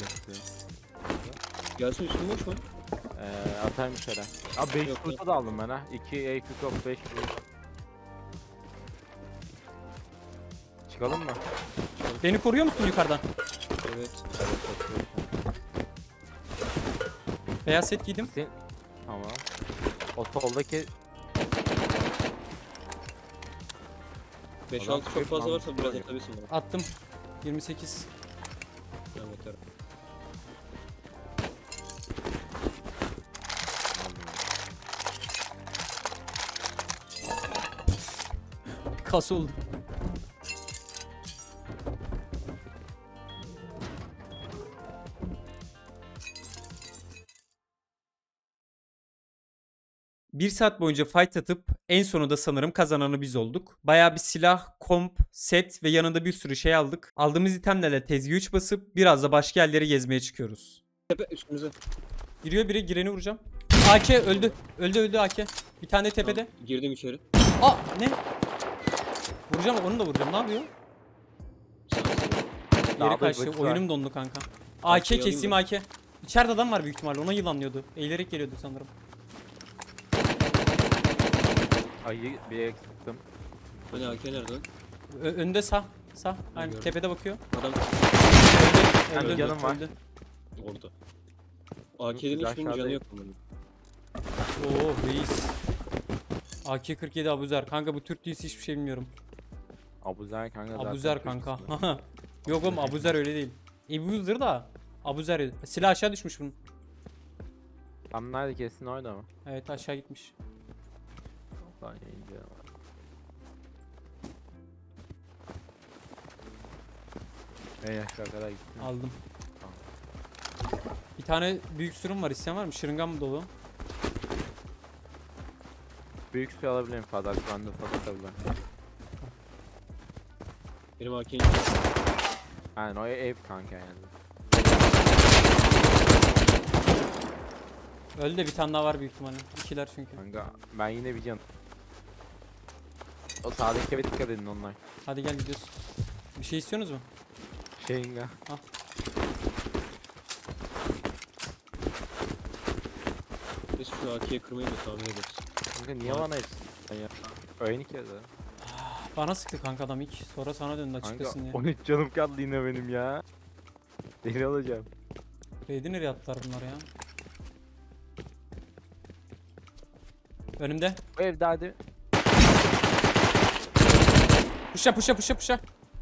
Gelsin üstüm boş mu? Eee atarım şöyle. Abi beş Yok, kurta yok. da aldım ben ha. iki A Q K beş Çıkalım mı? Beni koruyor musun yukarıdan? Evet. Evet bakıyorum. Beyaz set giydim. Sen... Tamam. O soldaki beş Adam altı çok kayıp fazla lan. varsa biraz atabilirsin bana. Attım. yirmi sekiz. Tamam yeter. Kas oldu. Bir saat boyunca fight atıp en sonunda sanırım kazananı biz olduk. Bayağı bir silah, komp, set ve yanında bir sürü şey aldık. Aldığımız itemlerle tezgah üç basıp biraz da başka yerleri gezmeye çıkıyoruz. Tepe üstümüze. Giriyor biri, gireni vuracağım. A K öldü. Öldü öldü A K. Bir tane tepede. Tamam, girdim içeri. Aa ne? Vuracağım, onu da vuracağım. Ne yapıyor? Geri Dağda kaçtı. bıçak var. Oyunum dondu kanka. A K Arkayı alayım keseyim ben. A K. İçeride adam var büyük ihtimalle. Ona yılanlıyordu. Eğilerek geliyordu sanırım. ayı bir yere sıktım. Hani A K nerede lan? Ö- önde sağ. Sağ. Aynen gördüm. tepede bakıyor. Adam Öldü. Yani Öldü. canım var. öldü. orada. A K'nin Yok, hiçbirinin canı aşağıdayım. yok bunun. Oo reis. A K kırk yedi Abuzer. Kanka bu Türk dizisi hiçbir şey bilmiyorum. Abuzer kanka zaten. Abuzer Türk kanka. ismi. Yok oğlum Abuzer öyle değil. Abuzer da. Abuzer. Silah aşağı düşmüş bunun. Tam nerede kesin oydu ama. Evet aşağı gitmiş. Lan ince var. Ey aşağı kadar gittim. Aldım. Bir tane büyük sürüm var. İsteyen var mı? Şırıngan mı dolu? Büyük su alabilirim Fadal. Ben de ufak alabilirim. Benim A K'nin Aynen o ev kanka yani. Öldü de bir tane daha var büyük ihtimalle. İkiler çünkü. Kanka ben yine bir can. O sağdaki eve dikkat edin onlar. Hadi gel gidiyoruz. Bir şey istiyorsunuz mu? Şeyin ya. biz şu A K'ye kırmayı da tahmin ederiz. Kanka niye bana hepsi? Sen ya. Öyle ki ya da. Bana sıktı kanka adam ilk. Sonra sana döndü Kanka açıklasın diye. on üç canım kaldı yine benim ya. Deli olacağım. Beydi nereye attılar bunlar ya? Önümde. Bu evde hadi. Puşa puşa puşa puşa.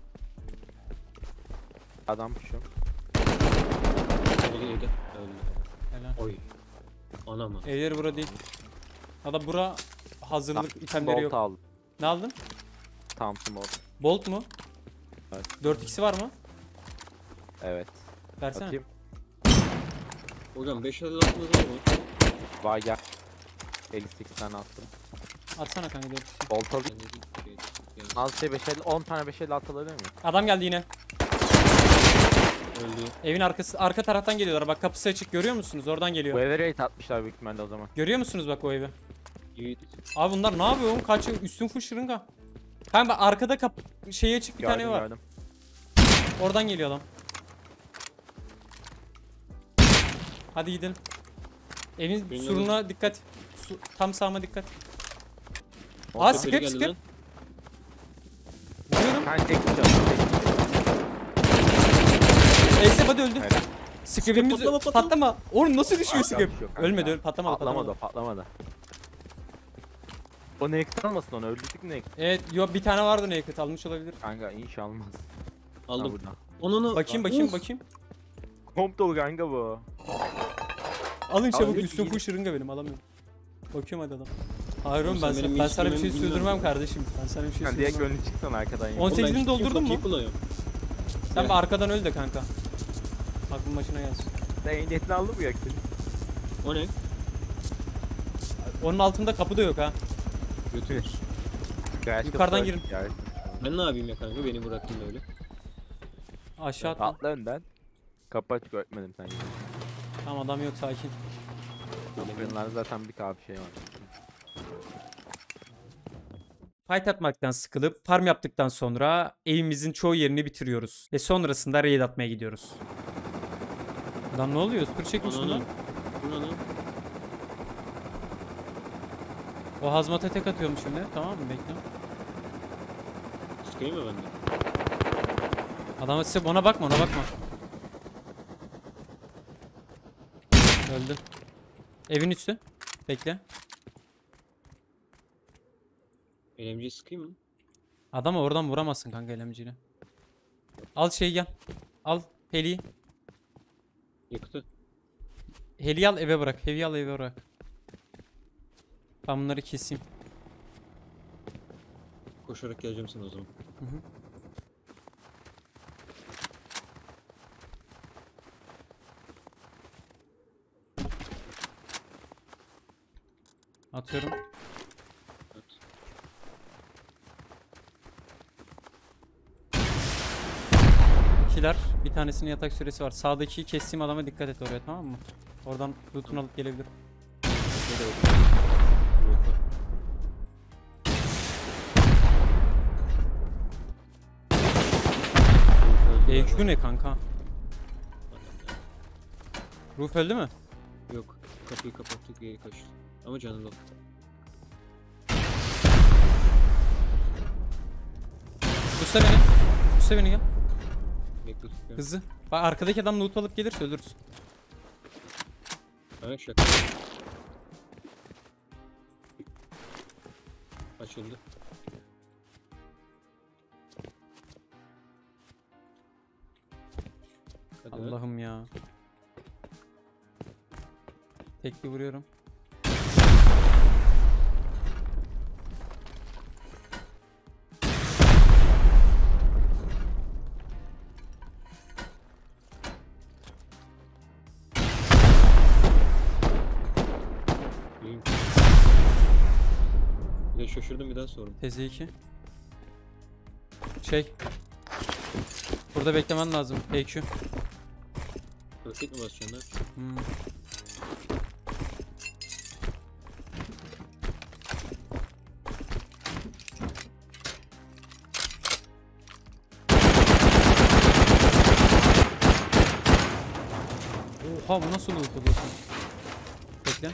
Adam puşum. Öldü yedi. Öldü. Helal. Oy. Anam lan. Evleri bura değil. Ya da bura hazırlık itemleri Bolt yok. aldım. Ne aldın? Thompson bolt. Bolt mu? Evet. dört x'i var mı? Evet. Versene. Atayım. Hocam beş adet attınız var mı? Vay gel. elli sekiz tane attım. Atsana kanka dört x'i. Bolt alayım. Ben de şey, yani Az şey beş elli on tane beş elli atılabilir mi? Adam geldi yine. öldü. Evin arkası arka taraftan geliyorlar. Bak kapısı açık. Görüyor musunuz? Oradan Bu geliyor. eve raid atmışlar büyük ihtimalle o zaman. Görüyor musunuz bak o evi? Yiğit. Abi bunlar ne yapıyor oğlum? Kaç üstün full şırınga. Kanka bak arkada kap şeye açık bir tane Gördüm, var. gördüm. Oradan geliyor adam. Hadi gidelim. Evin Benim suruna dikkat. Su, tam sağıma dikkat. O Aa tepeli skip geldi skip. lan. Vuruyorum. Kanka tek bir canım. Ace hadi öldü. Helal. Skip'imiz Patlama, patlama. patlama. Oğlum nasıl düşüyor Kanka, bir skip? şey yok kanka. Ölmedi öl patlamadı Patlamadı o patlamadı. patlamadı. O naked almasın onu öldürdük naked. Evet yok bir tane vardı naked almış olabilir. Kanka inşallah almaz. Ha, Aldım. burada. Onu Bakayım bakayım bakayım. Komp dolu kanka bu. Alın çabuk Abi, üstün iyi. full şırınga benim alamıyorum. Bakıyorum hadi adam. Hayır oğlum Oğlum ben, sen sana, benim ben sana bir şey instrumentimi sürdürmem bilmiyorum. kardeşim. Ben sana bir şey Sen direkt sürdürmem. önüne çıksana arkadan ya. On sekiz Oğlum ben doldurdun çok mu? iyi kullanıyorum. Sen Gel. bir arkadan öl de kanka. Aklın başına gelsin. Sen ehliyetini aldın mı yaktın? O ne? Onun altında kapı da yok ha. Götür. Yukarıdan girin. Ben ne yapayım ya kanka beni bıraktın öyle. Aşağı atla. Atla önden. Kapı açık öğretmedim sen. Tamam adam yok sakin. Fırınlarda zaten bir kahve şey var. Fight atmaktan sıkılıp farm yaptıktan sonra evimizin çoğu yerini bitiriyoruz. Ve sonrasında raid atmaya gidiyoruz. Lan ne oluyor? Spır çekmiş mi lan? Ananı. Bu ne lan? O hazmata tek atıyormuş şimdi. Tamam mı? Bekle. Sıkayım mı ben de? Adama size ona bakma ona bakma. Öldü. Evin üstü. Bekle. L M G'yi sıkayım mı? Adama oradan vuramazsın kanka L M G'yle. Al şeyi gel. Al heliyi. Yakıtı. Heliyi al eve bırak. Heliyi al eve bırak. Ben bunları keseyim. Koşarak geleceğim sana o zaman. Hı hı. Atıyorum. Evet. İkiler. Bir tanesinin yatak süresi var. Sağdaki kestiğim adama dikkat et oraya, tamam mı? Oradan loot'unu alıp gelebilir. Şöyle bak. Rufa. Rufa öldü E Q galiba. ne kanka? Roof öldü mü? Yok. Kapıyı kapattık geri kaçtı. Ama canım yok. Usta beni. Usta beni gel. Bekle tutuyorum. Hızlı. Bak arkadaki adam loot alıp gelirse ölürüz. Ha şaka. Açıldı. Hadi lan. Allah'ım ya. Tekli vuruyorum. İyiyim. Bir de şaşırdım bir daha sordum. Teze iki. Şey. Burada beklemen lazım. E Q. Roket mi basacaksın lan? Hmm. Oha bu nasıl loot oluyorsun? Bekle.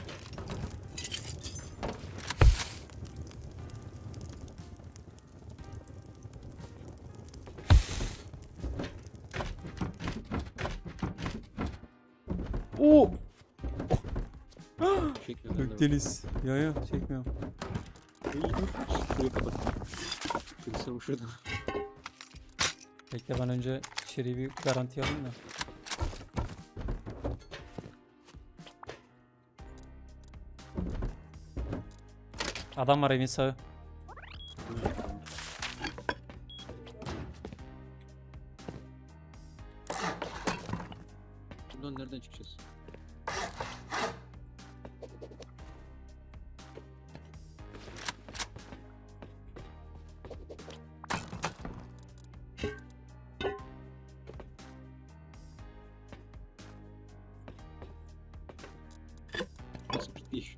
Oo! Çekmiyorum. ben de. Gökdeniz. Ya ya çekmiyorum. İyi dur. Şurayı kapat. Birisi bu şurada. Bekle ben önce içeriği bir garanti alayım da. Adam var evin sağı. Buradan nereden çıkacağız? Nasıl bitti iş?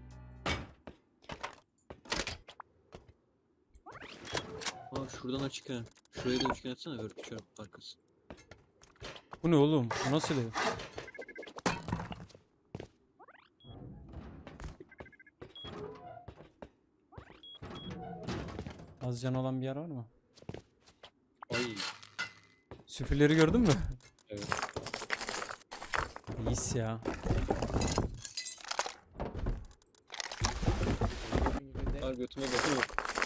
Aa şuradan açık ha. Şuraya da üçgen atsana World Cup arkası. Bu ne oğlum? Bu nasıl ev? Az can olan bir yer var mı? Ay. Süpürleri gördün mü? Evet. İyis ya. Al götüme bakın.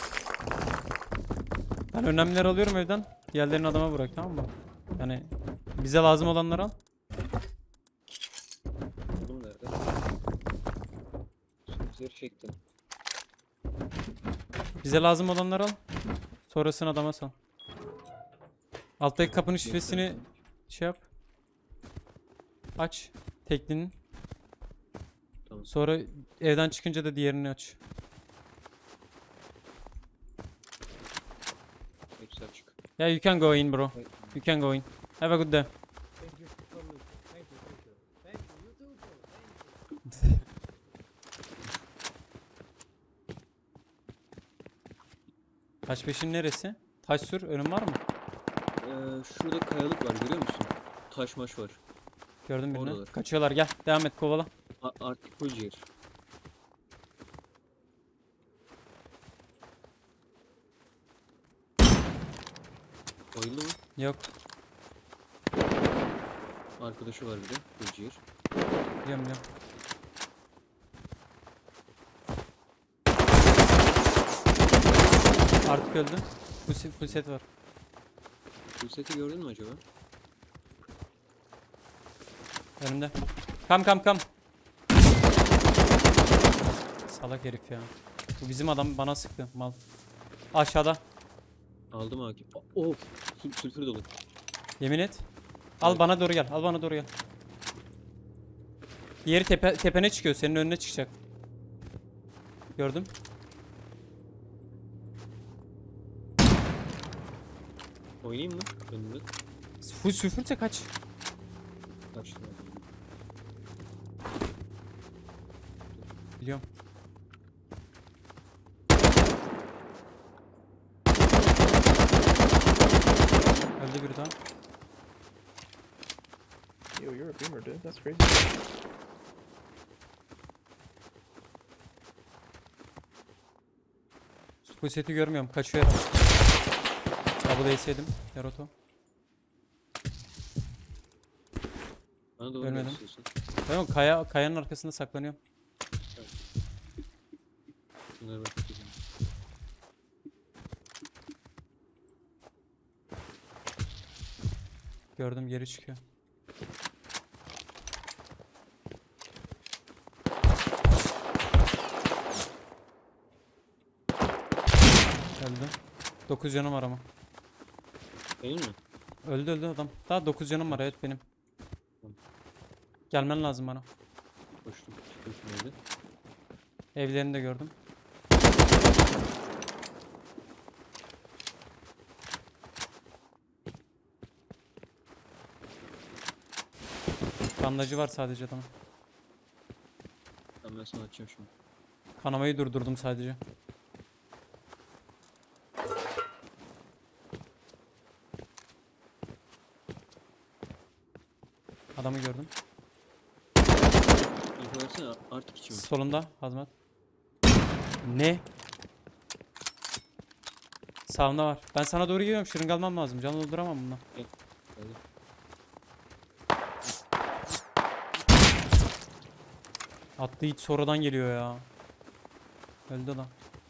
Ben önemlileri alıyorum evden. Diğerlerini adama bırak, tamam mı? Yani bize lazım olanları al. Buldum nerede? Sözleri çektim. Bize lazım olanları al. Sonrasını adama sal. Alttaki kapının şifresini şey yap. Aç. Teklinin. Tamam. Sonra evden çıkınca da diğerini aç. Hepsi açık. Yeah, you can go in bro. You can go in. Have a good day. Taş peşin neresi? Taş sür önün var mı? Ee, şurada kayalık var görüyor musun? Taş maş var. Gördüm birini. Oradalar. Kaçıyorlar, gel. Devam et, kovala. A artık full yer. Bayıldı mı? Yok. Arkadaşı var bir de. Gülcir. Biliyorum biliyorum. Artık öldü. Full set, full set var. Bu seti gördün mü acaba? Önümde. Kam kam kam. Salak herif ya. Bu bizim adam bana sıktı mal. Aşağıda. Aldım hakim. Of. Sül sülfür dolu. Yemin et. Al Evet. bana doğru gel. Al bana doğru gel. Diğeri tepe, tepene çıkıyor. Senin önüne çıkacak. Gördüm. Oynayayım mı? Önümde. Full sülfürse kaç. Kaçtı. Biliyorum. Öldü biri daha. Yo, you're a boomer, dude. That's crazy. Full seti görmüyorum. Kaçıyor. Double ace'ydim. Yaroto. Bana doğru Ölmedim. gel istiyorsan. Tamam kaya, kayanın arkasında saklanıyorum. Şunlara bak. Gördüm geri çıkıyor. Öldü. dokuz canım var ama. Benim mi? Öldü öldü adam. Daha dokuz canım var evet benim. Gelmen lazım bana. Koştum. Çıktım şimdi. Evlerini de gördüm. Bandajı var sadece adamın. Tamam ben sana açacağım şimdi. Kanamayı durdurdum sadece. Adamı gördüm. İlk versene artık içim. Solunda hazmat. Ne? Sağımda var. Ben sana doğru geliyorum. Şırınga almam lazım. Canı dolduramam bununla. Hadi. Atlı hiç sonradan geliyor ya. Öldü adam.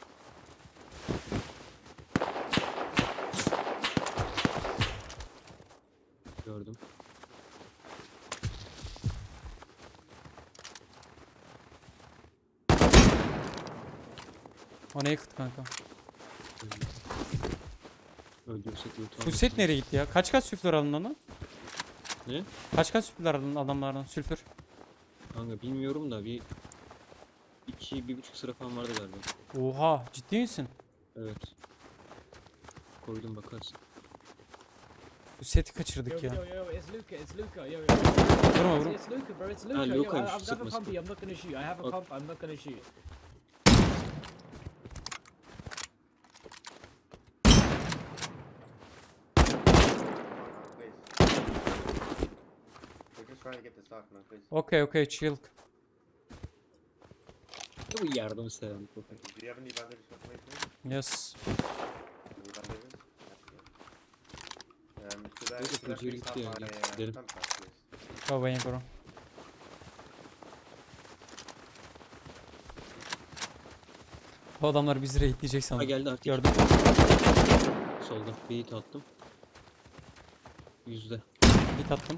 Gördüm. O ne yakıt kanka? Öldürsek loot Bu set nereye gitti ya? Kaç kaç sülfür alın ona? Ne? Kaç kaç sülfür alın adamlardan? Sülfür. Kanka bilmiyorum da bir iki, bir buçuk sıra falan vardı galiba. Oha ciddi misin? Evet. Koydum bakarsın. Bu seti kaçırdık Yo, ya. yo, yo, it's Luca, it's Luca, yo, yo. Vurma It's, vurma. it's Luca, bro, it's Ah, Luca. Yo, I, Luca'ymış, I've got a sıkma, pumpy, sıkma. I'm not gonna shoot. I have a Ok. pump, I'm not gonna shoot. We're just trying to get the stock, man, please. Okay okay chill. Ya bu yardım seven köpek. Do you have any bandages for me, please? Yes. Any bandages? That's good. Um, could I, Neyse, could I Fıcı'ya please gitti have ya, my gel, uh, gidelim. pump pack, please? Go away bro. Bu adamlar bizi raidleyecek Ha sandım. geldi artık. Gördüm. Solda. Bir hit attım. Yüzde. Hit attım.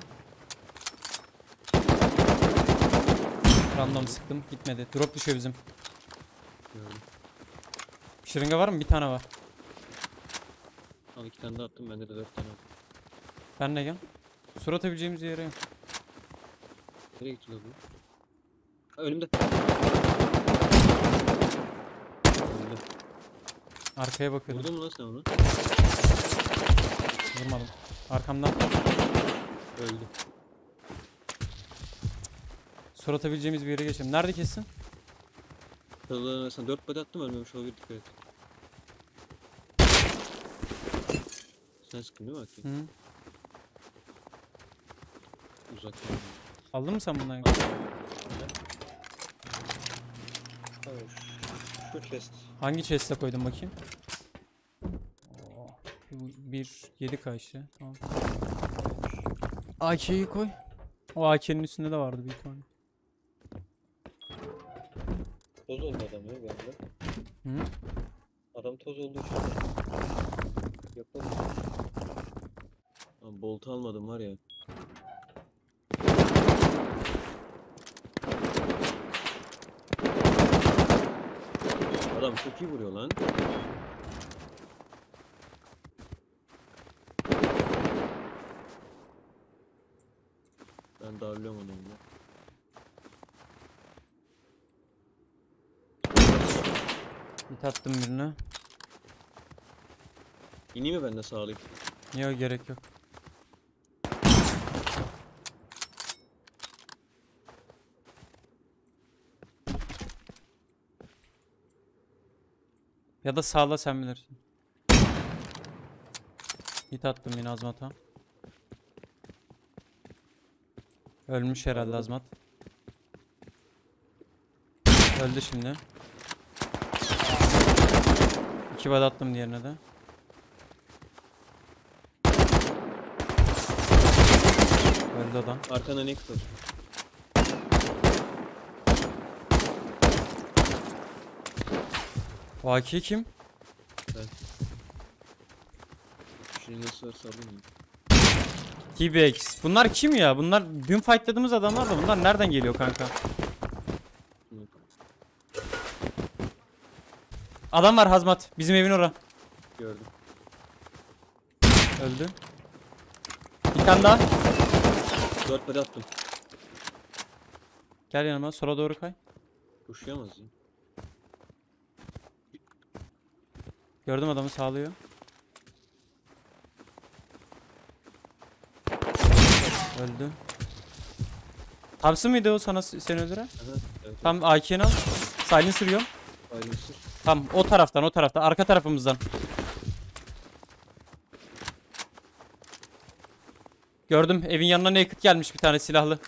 Random sıktım. Gitmedi. Drop düşüyor bizim. Gördüm. Şırınga var mı? Bir tane var. Al iki tane daha attım. Bende de dört tane var. Ben de gel. Sur atabileceğimiz yere yok. Nereye gitti lan bu? Ha, önümde. Önümde. Arkaya bakıyordum. Vurdun mu lan sen onu? Vurmadım. Arkamdan. Öldü. Sur atabileceğimiz bir yere geçelim. Nerede kessin? Çalıların arasına dört body attım, ölmemiş olabilir, dikkat et. Sen sıkın değil mi Aki? Hı. Uzaktan. Aldın mı sen bundan? Şu chest. Hangi chest'e koydun bakayım? Oo, bir yedi K işte. Tamam. A K'yi koy. O A K'nin üstünde de vardı büyük ihtimalle. Toz oldu adam ya bir anda. Hı? Adam toz olduğu için. Yapalım. Lan boltu almadım var ya. Adam çok iyi vuruyor lan. Ben darlıyorum onu ya. Hit attım birine. İneyim mi ben de sağlayayım? Yok gerek yok. Ya da sağla sen bilirsin. Hit attım yine Azmat'a. Ölmüş herhalde Azmat. Öldü şimdi. İki bad attım diğerine de. Öldü adam. Arkana ne kıtır? Vaki kim? Şimdi nasıl varsa alayım mı? T-Bex. Bunlar kim ya? Bunlar dün fightladığımız adamlar da bunlar nereden geliyor kanka? Adam var Hazmat. Bizim evin ora. Gördüm. Öldü. Bir tane daha. Dört body attım. Gel yanıma. Sola doğru kay. Koşuyamaz ya. Gördüm adamı sağlıyor. Öldü. Thompson mıydı o sana seni öldüren? Aha, evet. Tam A K'ni al. Silencer yiyorum. Silencer. Tam o taraftan o taraftan. Arka tarafımızdan. Gördüm. Evin yanına naked gelmiş bir tane silahlı.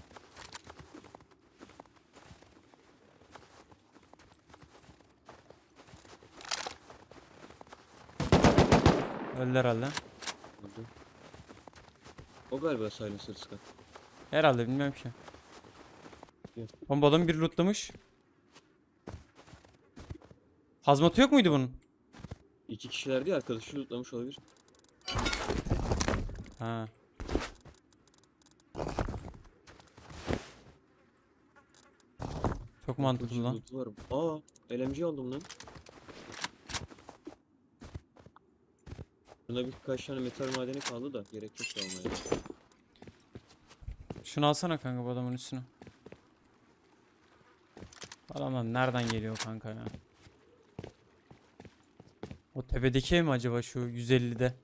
Öldü herhalde. Öldü. O galiba Silencer sıkan. Herhalde bilmiyorum ki. Yok. Bombadan bir lootlamış. Hazmatı yok muydu bunun? İki kişiler değil arkadaşı lootlamış olabilir. Ha. Çok mantıklı lan. Lootu var. Aa, L M G aldım lan. Bunda birkaç tane metal madeni kaldı da gerek yok almaya. Şunu alsana kanka bu adamın üstüne. Adamlar nereden geliyor kanka ya? O tepedeki ev mi acaba şu yüz ellide?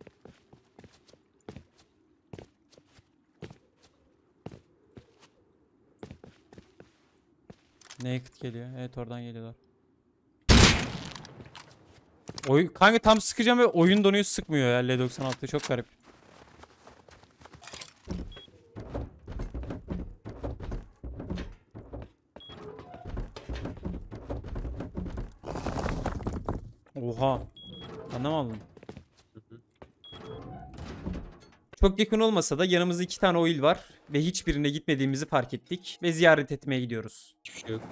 Naked geliyor. Evet oradan geliyorlar. Oy kanka tam sıkacağım ve oyun donuyor sıkmıyor ya L doksan altı çok garip. Oha. Anlam aldım. Çok yakın olmasa da yanımızda iki tane oil var ve hiçbirine gitmediğimizi fark ettik ve ziyaret etmeye gidiyoruz. Hiçbir şey yok.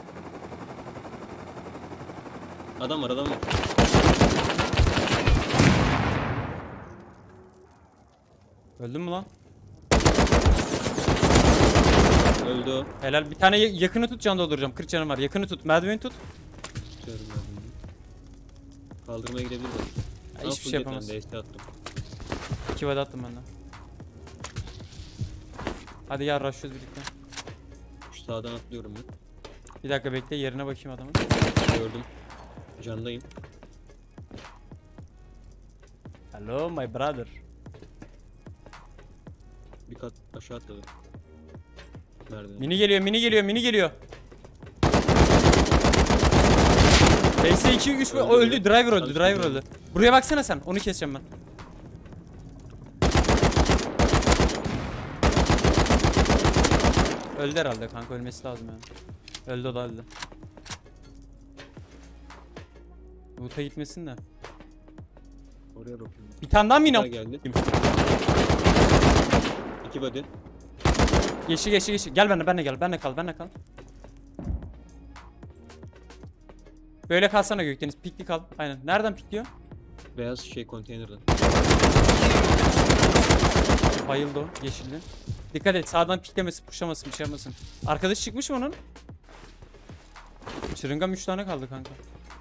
Adam var adam var. Öldün mü lan? Öldü o. Helal bir tane ya- yakını tut can dolduracağım. kırk canım var. Yakını tut. Merdiveni tut. Tutuyorum ben bunu. Kaldırmaya gidebilir mi? Ya, hiçbir şey yapamaz. D S attım. İki vade attım ben de. Hadi ya rushlıyoruz birlikte. Şu sağdan atlıyorum ben. Bir dakika bekle yerine bakayım adamın. Gördüm. Candayım. Hello my brother. Bir kat aşağı atladı. Nerede? Mini geliyor mini geliyor mini geliyor. P S iki üç Öldü, o öldü. öldü. Driver öldü. Hadi Driver şimdi. öldü. Buraya baksana sen. Onu keseceğim ben. Öldü herhalde kanka ölmesi lazım yani. Öldü o da öldü. Loot'a gitmesin de. Oraya bakıyorum. Bir tane daha mı Bir daha yine? geldi. İki body. Geçti geçti geçti. Gel benimle benimle gel. Benimle kal benimle kal. Böyle kalsana Gökdeniz. Pikli kal. Aynen. Nereden pikliyor? Beyaz şey konteynerden. Bayıldı o. Yeşilli. Dikkat et. Sağdan piklemesin. Puşlamasın. Bir şey yapmasın. Arkadaş çıkmış mı onun? Şırıngam üç tane kaldı kanka.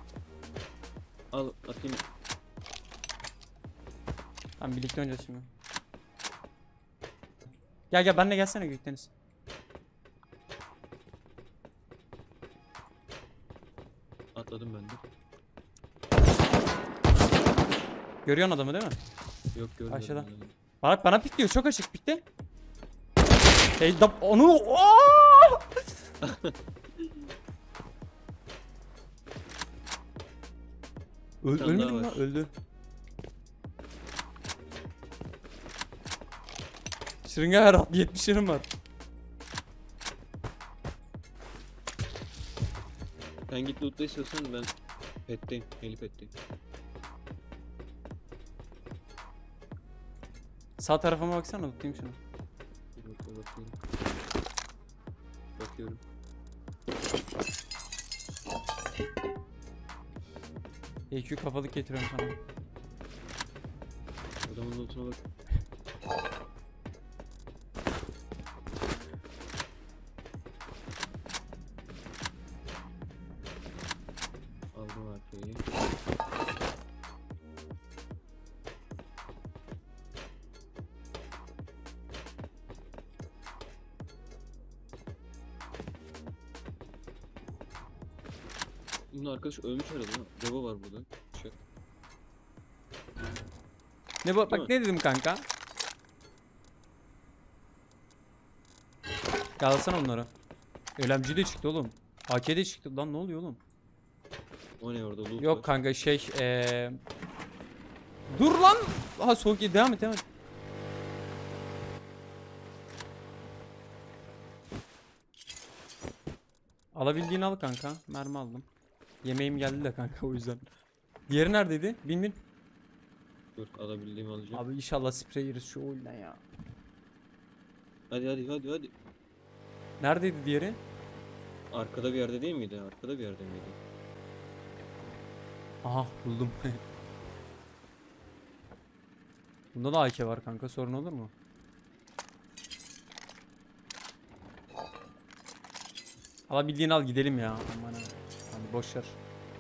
Al atayım. Tamam birlikte oynayacağız şimdi. Gel gel benimle gelsene Gökdeniz. Atladım ben de. Görüyorsun adamı değil mi? Yok görmedim. Aşağıda. ben de. Bak bana pikliyor. Çok açık pikti. Hey dap onu. Aa! Öl, Bir tane ölmedi daha mi var. lan? Öldü. Şırınga her at yetmiş yanım var. Sen git loot'ta istiyorsan ben petteyim. Heli petteyim. Sağ tarafıma baksana tutayım şunu. Bir dakika bakıyorum. Bakıyorum. E Q kafalık getiriyorum sana. Adamın loot'una bak. Aldım A K'yi. Bunun arkadaş ölmüş herhalde. Deva var burada. Şey. Ne bu? Bak Değil mi? ne dedim kanka? Kalsana onları. Ölemci de çıktı oğlum. A K de çıktı. Lan ne oluyor oğlum? O ne orada loot Yok var. kanka şey eee dur lan. Aha soğuk ye- devam et devam et. Alabildiğini al kanka. Mermi aldım. Yemeğim geldi de kanka o yüzden. Diğeri neredeydi? Bin bin. Dur alabildiğimi alacağım. Abi inşallah sprey yeriz şu oyundan ya. Hadi hadi hadi hadi. Neredeydi diğeri? Arkada bir yerde değil miydi? Arkada bir yerde miydi? Aha buldum. Bunda da A K var kanka, sorun olur mu? Alabildiğini al gidelim ya. Aman ha. Hadi boş ver.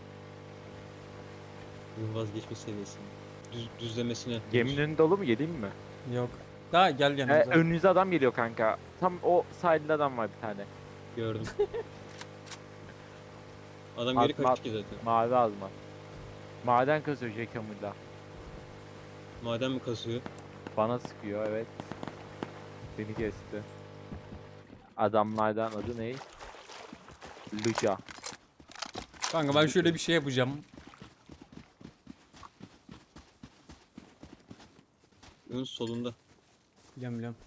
Bunun vazgeçme seviyesine. Düz, düzlemesine. Geminin önünde dolu mu? Geleyim mi? Yok. Daha gel Ee, yanımıza. önünüze adam geliyor kanka. Tam o sahilde adam var bir tane. Gördüm. Adam At- geri kaçtı ki zaten. Mavi azma. Maden kazıyor Jekamur'da. Maden mi kasıyor? Bana sıkıyor evet. Beni kesti. Adamlardan adı ne? Luca. Kanka ben şöyle bir şey yapacağım. Bunun solunda. Biliyorum biliyorum.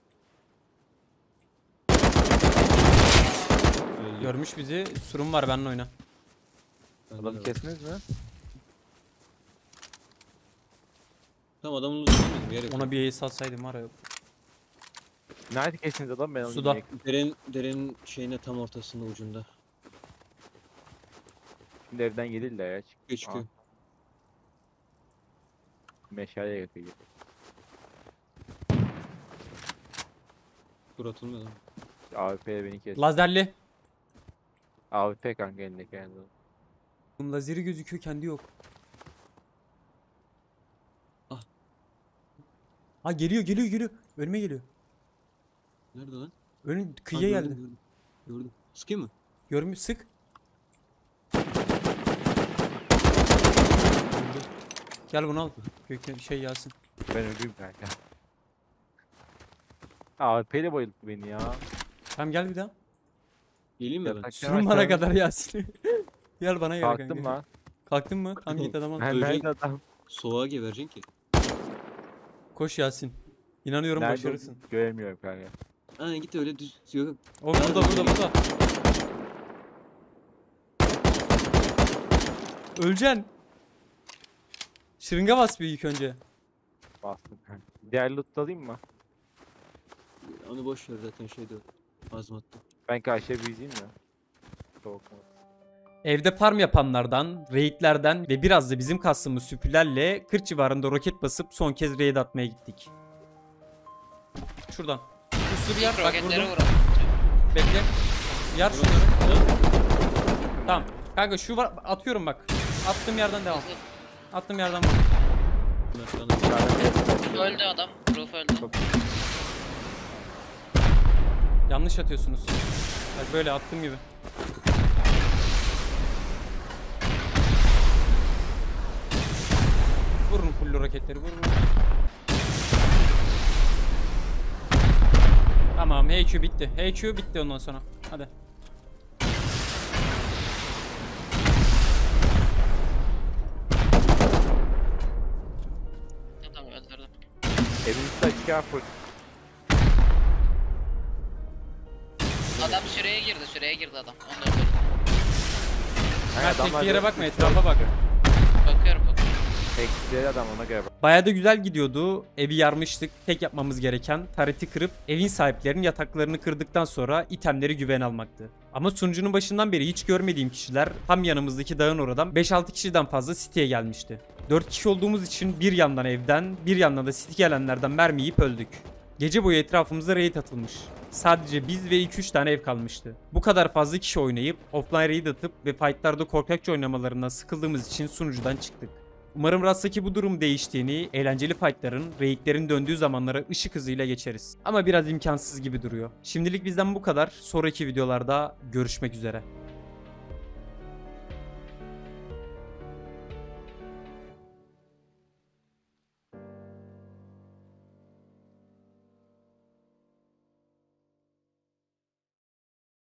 Öldü. Görmüş bizi. Surun var, benimle oyna. Bende Adamı de var. kestiniz mi? Tamam adamın lootunu bir yere. Ona bir ace atsaydım var ya. Nerede kestiniz adam ben onu Suda. bilmiyorum. Derenin, derenin şeyine tam ortasında ucunda. Şimdi evden gelirler ya. Çık. Çıkıyor çıkıyor. Meşale yakıyor. Dur atılmıyor lan. A W P beni kesti. Lazerli. A W P kanka elindeki yani. Bunun lazeri gözüküyor, kendi yok. Ah. Ha geliyor geliyor geliyor. Önüme geliyor. Nerede lan? Önün Ha, kıyıya gördüm, geldi. Gördüm. Gördüm. Sıkayım mı? Görmüş, sık. Gel bunu al. Gökten şey Yasin. Ben ölüyüm kanka. A W P ile bayılttı beni ya. Tamam gel bir daha. Geleyim mi ben? Yatak- Sürün bana kadar Yasin. Gel bana gel Kalktım kanka. lan. Kalktın mı? Tamam git adam al. Ben Ölecek. nerede adam? Soğuğa gebereceksin ki. Koş Yasin. İnanıyorum Nerede başarırsın. olduğunu göremiyorum kanka. Ha git öyle düz. Yok yok. O burada burada burada. Öleceksin. Şırınga bas bir ilk önce. Bastım kanka. Diğer loot alayım mı? Onu boş ver zaten şeyde yok. Azmatta. Ben karşıya bir izleyeyim ya. Soğuk mu? Evde farm yapanlardan, raidlerden ve biraz da bizim kastığımız süpülerle kırk civarında roket basıp son kez raid atmaya gittik. Şuradan. Üstü bir yer. Bak Roketleri vurdum. vuralım. Bekle. Yar şunları. Tamam. Kanka şu var. Atıyorum bak. Attığım yerden devam. Attığım yerden vur. Bunlar sana Dışarıda bir Öldü adam. Roof öldü. Çok- Yanlış atıyorsunuz. Bak böyle attığım gibi. Vurun full roketleri vurun. Tamam H Q bitti. H Q bitti ondan sonra. Hadi. Tamam öldürdüm. Evin üstü açık ya full. Adam süreye girdi. Süreye girdi adam. Onu da öldürdüm. Hani Ha, tek adamlar bir yere da- bakma, etrafa bak. Bakıyorum bakıyorum. Tekleri adam ona göre bak. Bayağı da güzel gidiyordu. Evi yarmıştık. Tek yapmamız gereken tareti kırıp evin sahiplerinin yataklarını kırdıktan sonra itemleri güven almaktı. Ama sunucunun başından beri hiç görmediğim kişiler tam yanımızdaki dağın oradan beş altı kişiden fazla City'ye gelmişti. dört kişi olduğumuz için bir yandan evden, bir yandan da City gelenlerden mermi yiyip öldük. Gece boyu etrafımıza raid atılmış. Sadece biz ve iki üç tane ev kalmıştı. Bu kadar fazla kişi oynayıp offline raid atıp ve fightlarda korkakça oynamalarından sıkıldığımız için sunucudan çıktık. Umarım Rust'taki bu durum değiştiğini, eğlenceli fightların, raidlerin döndüğü zamanlara ışık hızıyla geçeriz. Ama biraz imkansız gibi duruyor. Şimdilik bizden bu kadar. Sonraki videolarda görüşmek üzere.